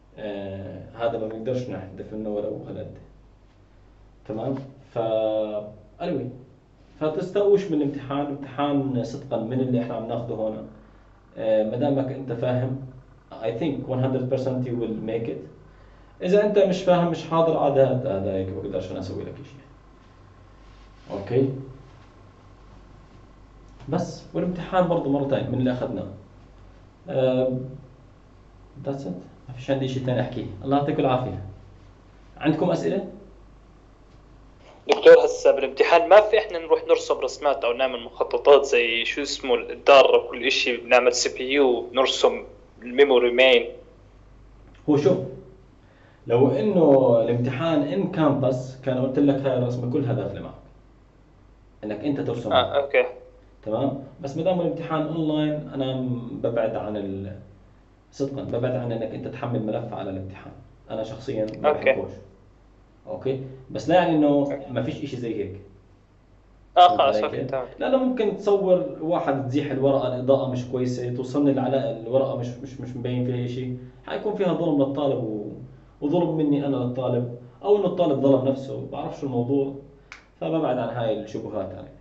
آه هذا ما بنقدرش نحذف منه ولو هالقد. تمام. ف anyway فتستوش من الامتحان. امتحان صدقا من اللي احنا عم ناخذه هون، آه ما دامك انت فاهم I think one hundred percent you will make it. اذا انت مش فاهم مش حاضر عاد هذا هذا هيك بقدرش انا اسوي لك شيء. اوكي بس. والامتحان برضه مرة ثانية من اللي اخذناه. ذاتس ات. ما فيش عندي شيء ثاني احكيه. الله يعطيكم العافية. عندكم اسئلة؟ دكتور هسه بالامتحان ما في احنا نروح نرسم رسمات او نعمل مخططات زي شو اسمه الدار وكل اشي، بنعمل سي بي يو بنرسم الميموري مين؟ هو شوف، لو انه الامتحان ان كامبس كان قلت لك هاي الرسمة كلها داخلة معك انك انت ترسمها. اه اوكي تمام. بس ما دام الامتحان اونلاين انا ببعد عن ال... صدقا ببعد عن انك انت تحمل ملف على الامتحان. انا شخصيا ما أوكي. بحبوش. اوكي بس لا يعني انه ما فيش اشي زي هيك. اه فهمت خلاص علي اوكي كيف؟ تمام. لانه ممكن تصور واحد تزيح الورقه، الاضاءه مش كويسه، توصلني العلاء الورقه مش مش مش مبين فيها شيء، حيكون فيها ظلم للطالب و... وظلم مني انا للطالب، او انه الطالب ظلم نفسه، بعرفش الموضوع. فببعد عن هاي الشبهات يعني.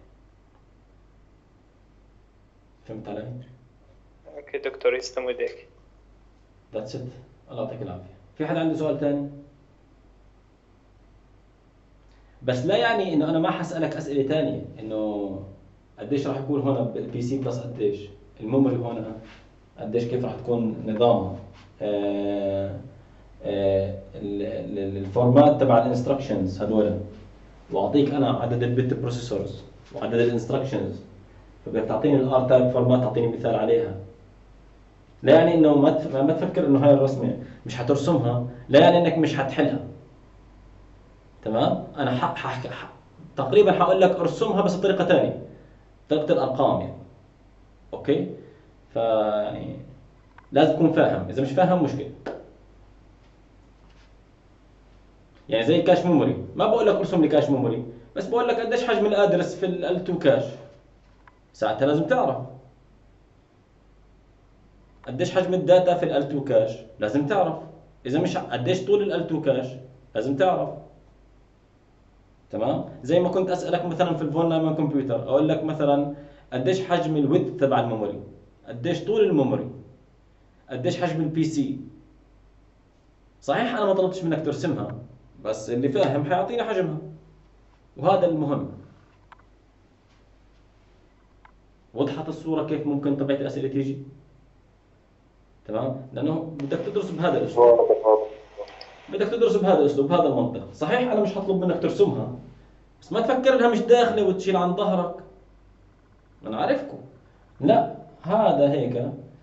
فهمت علي؟ اوكي دكتور يسلم ايديك. ذاتس ات. الله يعطيك العافيه. في حد عنده سؤال ثاني؟ بس لا يعني انه انا ما حسألك اسئله ثانيه انه قديش راح يكون هون بالبي سي بلس، قديش الميموري هون، قديش كيف راح تكون نظامها، آه آه ال- ال- الفورمات تبع الانستركشنز هذول، واعطيك انا عدد البت بروسيسورز وعدد الانستركشنز، فبدك تعطيني الار تايب فورمات، تعطيني مثال عليها. لا يعني انه ما تف- ما تفكر انه هاي الرسمه مش حترسمها، لا يعني انك مش حتحلها. تمام. انا ح... ح... ح... تقريبا حقول لك ارسمها بس بطريقه ثانيه، طريقه الارقام يعني. اوكي. ف يعني لازم تكون فاهم، اذا مش فاهم مشكله. يعني زي كاش ميموري، ما بقول لك ارسم لي كاش ميموري، بس بقول لك قديش حجم الادرس في ال اثنين كاش، ساعتها لازم تعرف. قديش حجم الداتا في ال اثنين كاش لازم تعرف. اذا مش قديش طول ال اثنين كاش لازم تعرف. تمام. زي ما كنت اسالك مثلا في الفون نايمان كمبيوتر، اقول لك مثلا قديش حجم الويدث تبع الميموري، قديش طول الميموري، قديش حجم البي سي. صحيح انا ما طلبتش منك ترسمها، بس اللي فاهم حيعطيني حجمها، وهذا المهم. وضحت الصوره كيف ممكن طبيعه الاسئله تيجي؟ تمام. لانه بدك تدرس بهذا الاسلوب، واضح واضح. بدك تدرس بهذا الاسلوب، بهذا المنطق. صحيح انا مش هطلب منك ترسمها، بس ما تفكر انها مش داخله وتشيل عن ظهرك. انا عارفكم. لا، هذا هيك.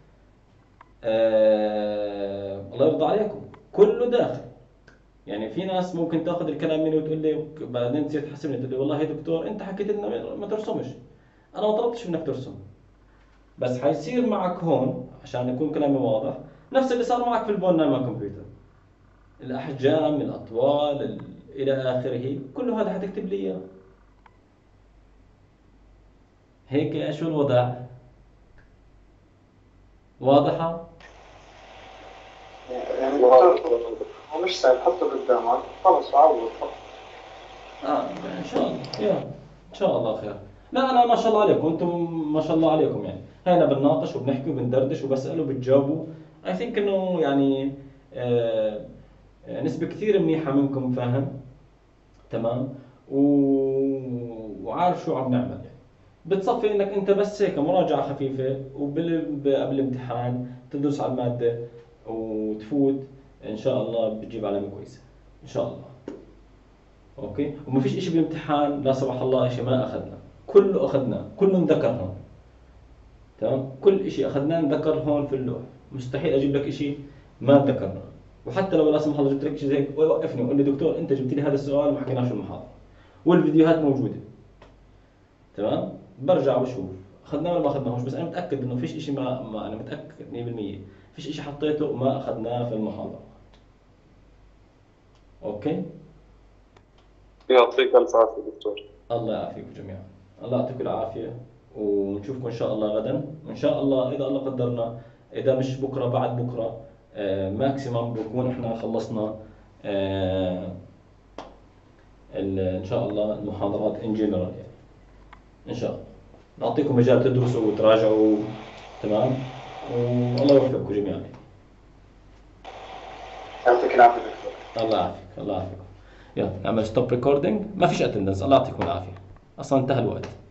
آه... الله يرضى عليكم، كله داخل. يعني في ناس ممكن تاخذ الكلام مني وتقول لي بعدين تصير تحاسبني تقول لي والله يا دكتور انت حكيت لنا ما ترسمش. انا ما طلبتش منك ترسم، بس حيصير معك هون عشان يكون كلامي واضح نفس اللي صار معك في البون نايمان كمبيوتر. الاحجام، الاطوال، ال... الى اخره، كله هذا حتكتب لي اياه. هيك يا شو الوضع؟ واضحة؟ يعني دكتور هو مش سهل، حطه قدامك خلص وعوض. اه ان شاء الله. يا ان شاء الله خير. لا انا ما شاء الله عليكم، انتم ما شاء الله عليكم يعني. هنا بنناقش وبنحكي وبندردش وبسأل وبتجاوبوا. اي ثينك انه يعني آه آه، نسبة كثير منيحة منكم فاهم. تمام. و... وعارف شو عم نعمل يعني. بتصفي انك انت بس هيك مراجعة خفيفة، وقبل قبل الامتحان تدرس على المادة وتفوت ان شاء الله بتجيب علامة كويسة ان شاء الله. اوكي. وما فيش اشي بالامتحان لا سمح الله اشي ما اخذنا، كله اخذناه، كله انذكر هون. تمام. كل اشي اخذناه انذكر هون في اللوح، مستحيل اجيب لك اشي ما ذكرناه. وحتى لو لا سمح الله جبت لك شيء زي هيك وقفني وقول لي دكتور انت جبت لي هذا السؤال وما حكيناش في المحاضره، والفيديوهات موجوده. تمام. برجع بشوف اخذناه ولا ما اخذناهوش، بس انا متاكد انه فيش اشي ما, ما انا متاكد مية بالمية فيش اشي حطيته وما اخذناه في المحاضره. اوكي. يعطيك الف عافيه دكتور. الله يعافيكم جميعا. الله يعطيكم العافيه، ونشوفكم ان شاء الله غدا، وان شاء الله اذا الله قدرنا، اذا مش بكره بعد بكره ماكسيمم بكون احنا خلصنا آه، ال- ان شاء الله المحاضرات ان جنرال يعني ان شاء الله. نعطيكم مجال تدرسوا وتراجعوا. تمام. والله يوفقكم جميعا. يعطيك العافيه دكتور. الله يعافيك. الله يعافيك. يلا نعمل ستوب ريكوردينج. ما فيش اتندنس. الله يعطيكم العافيه. اصلا انتهى الوقت.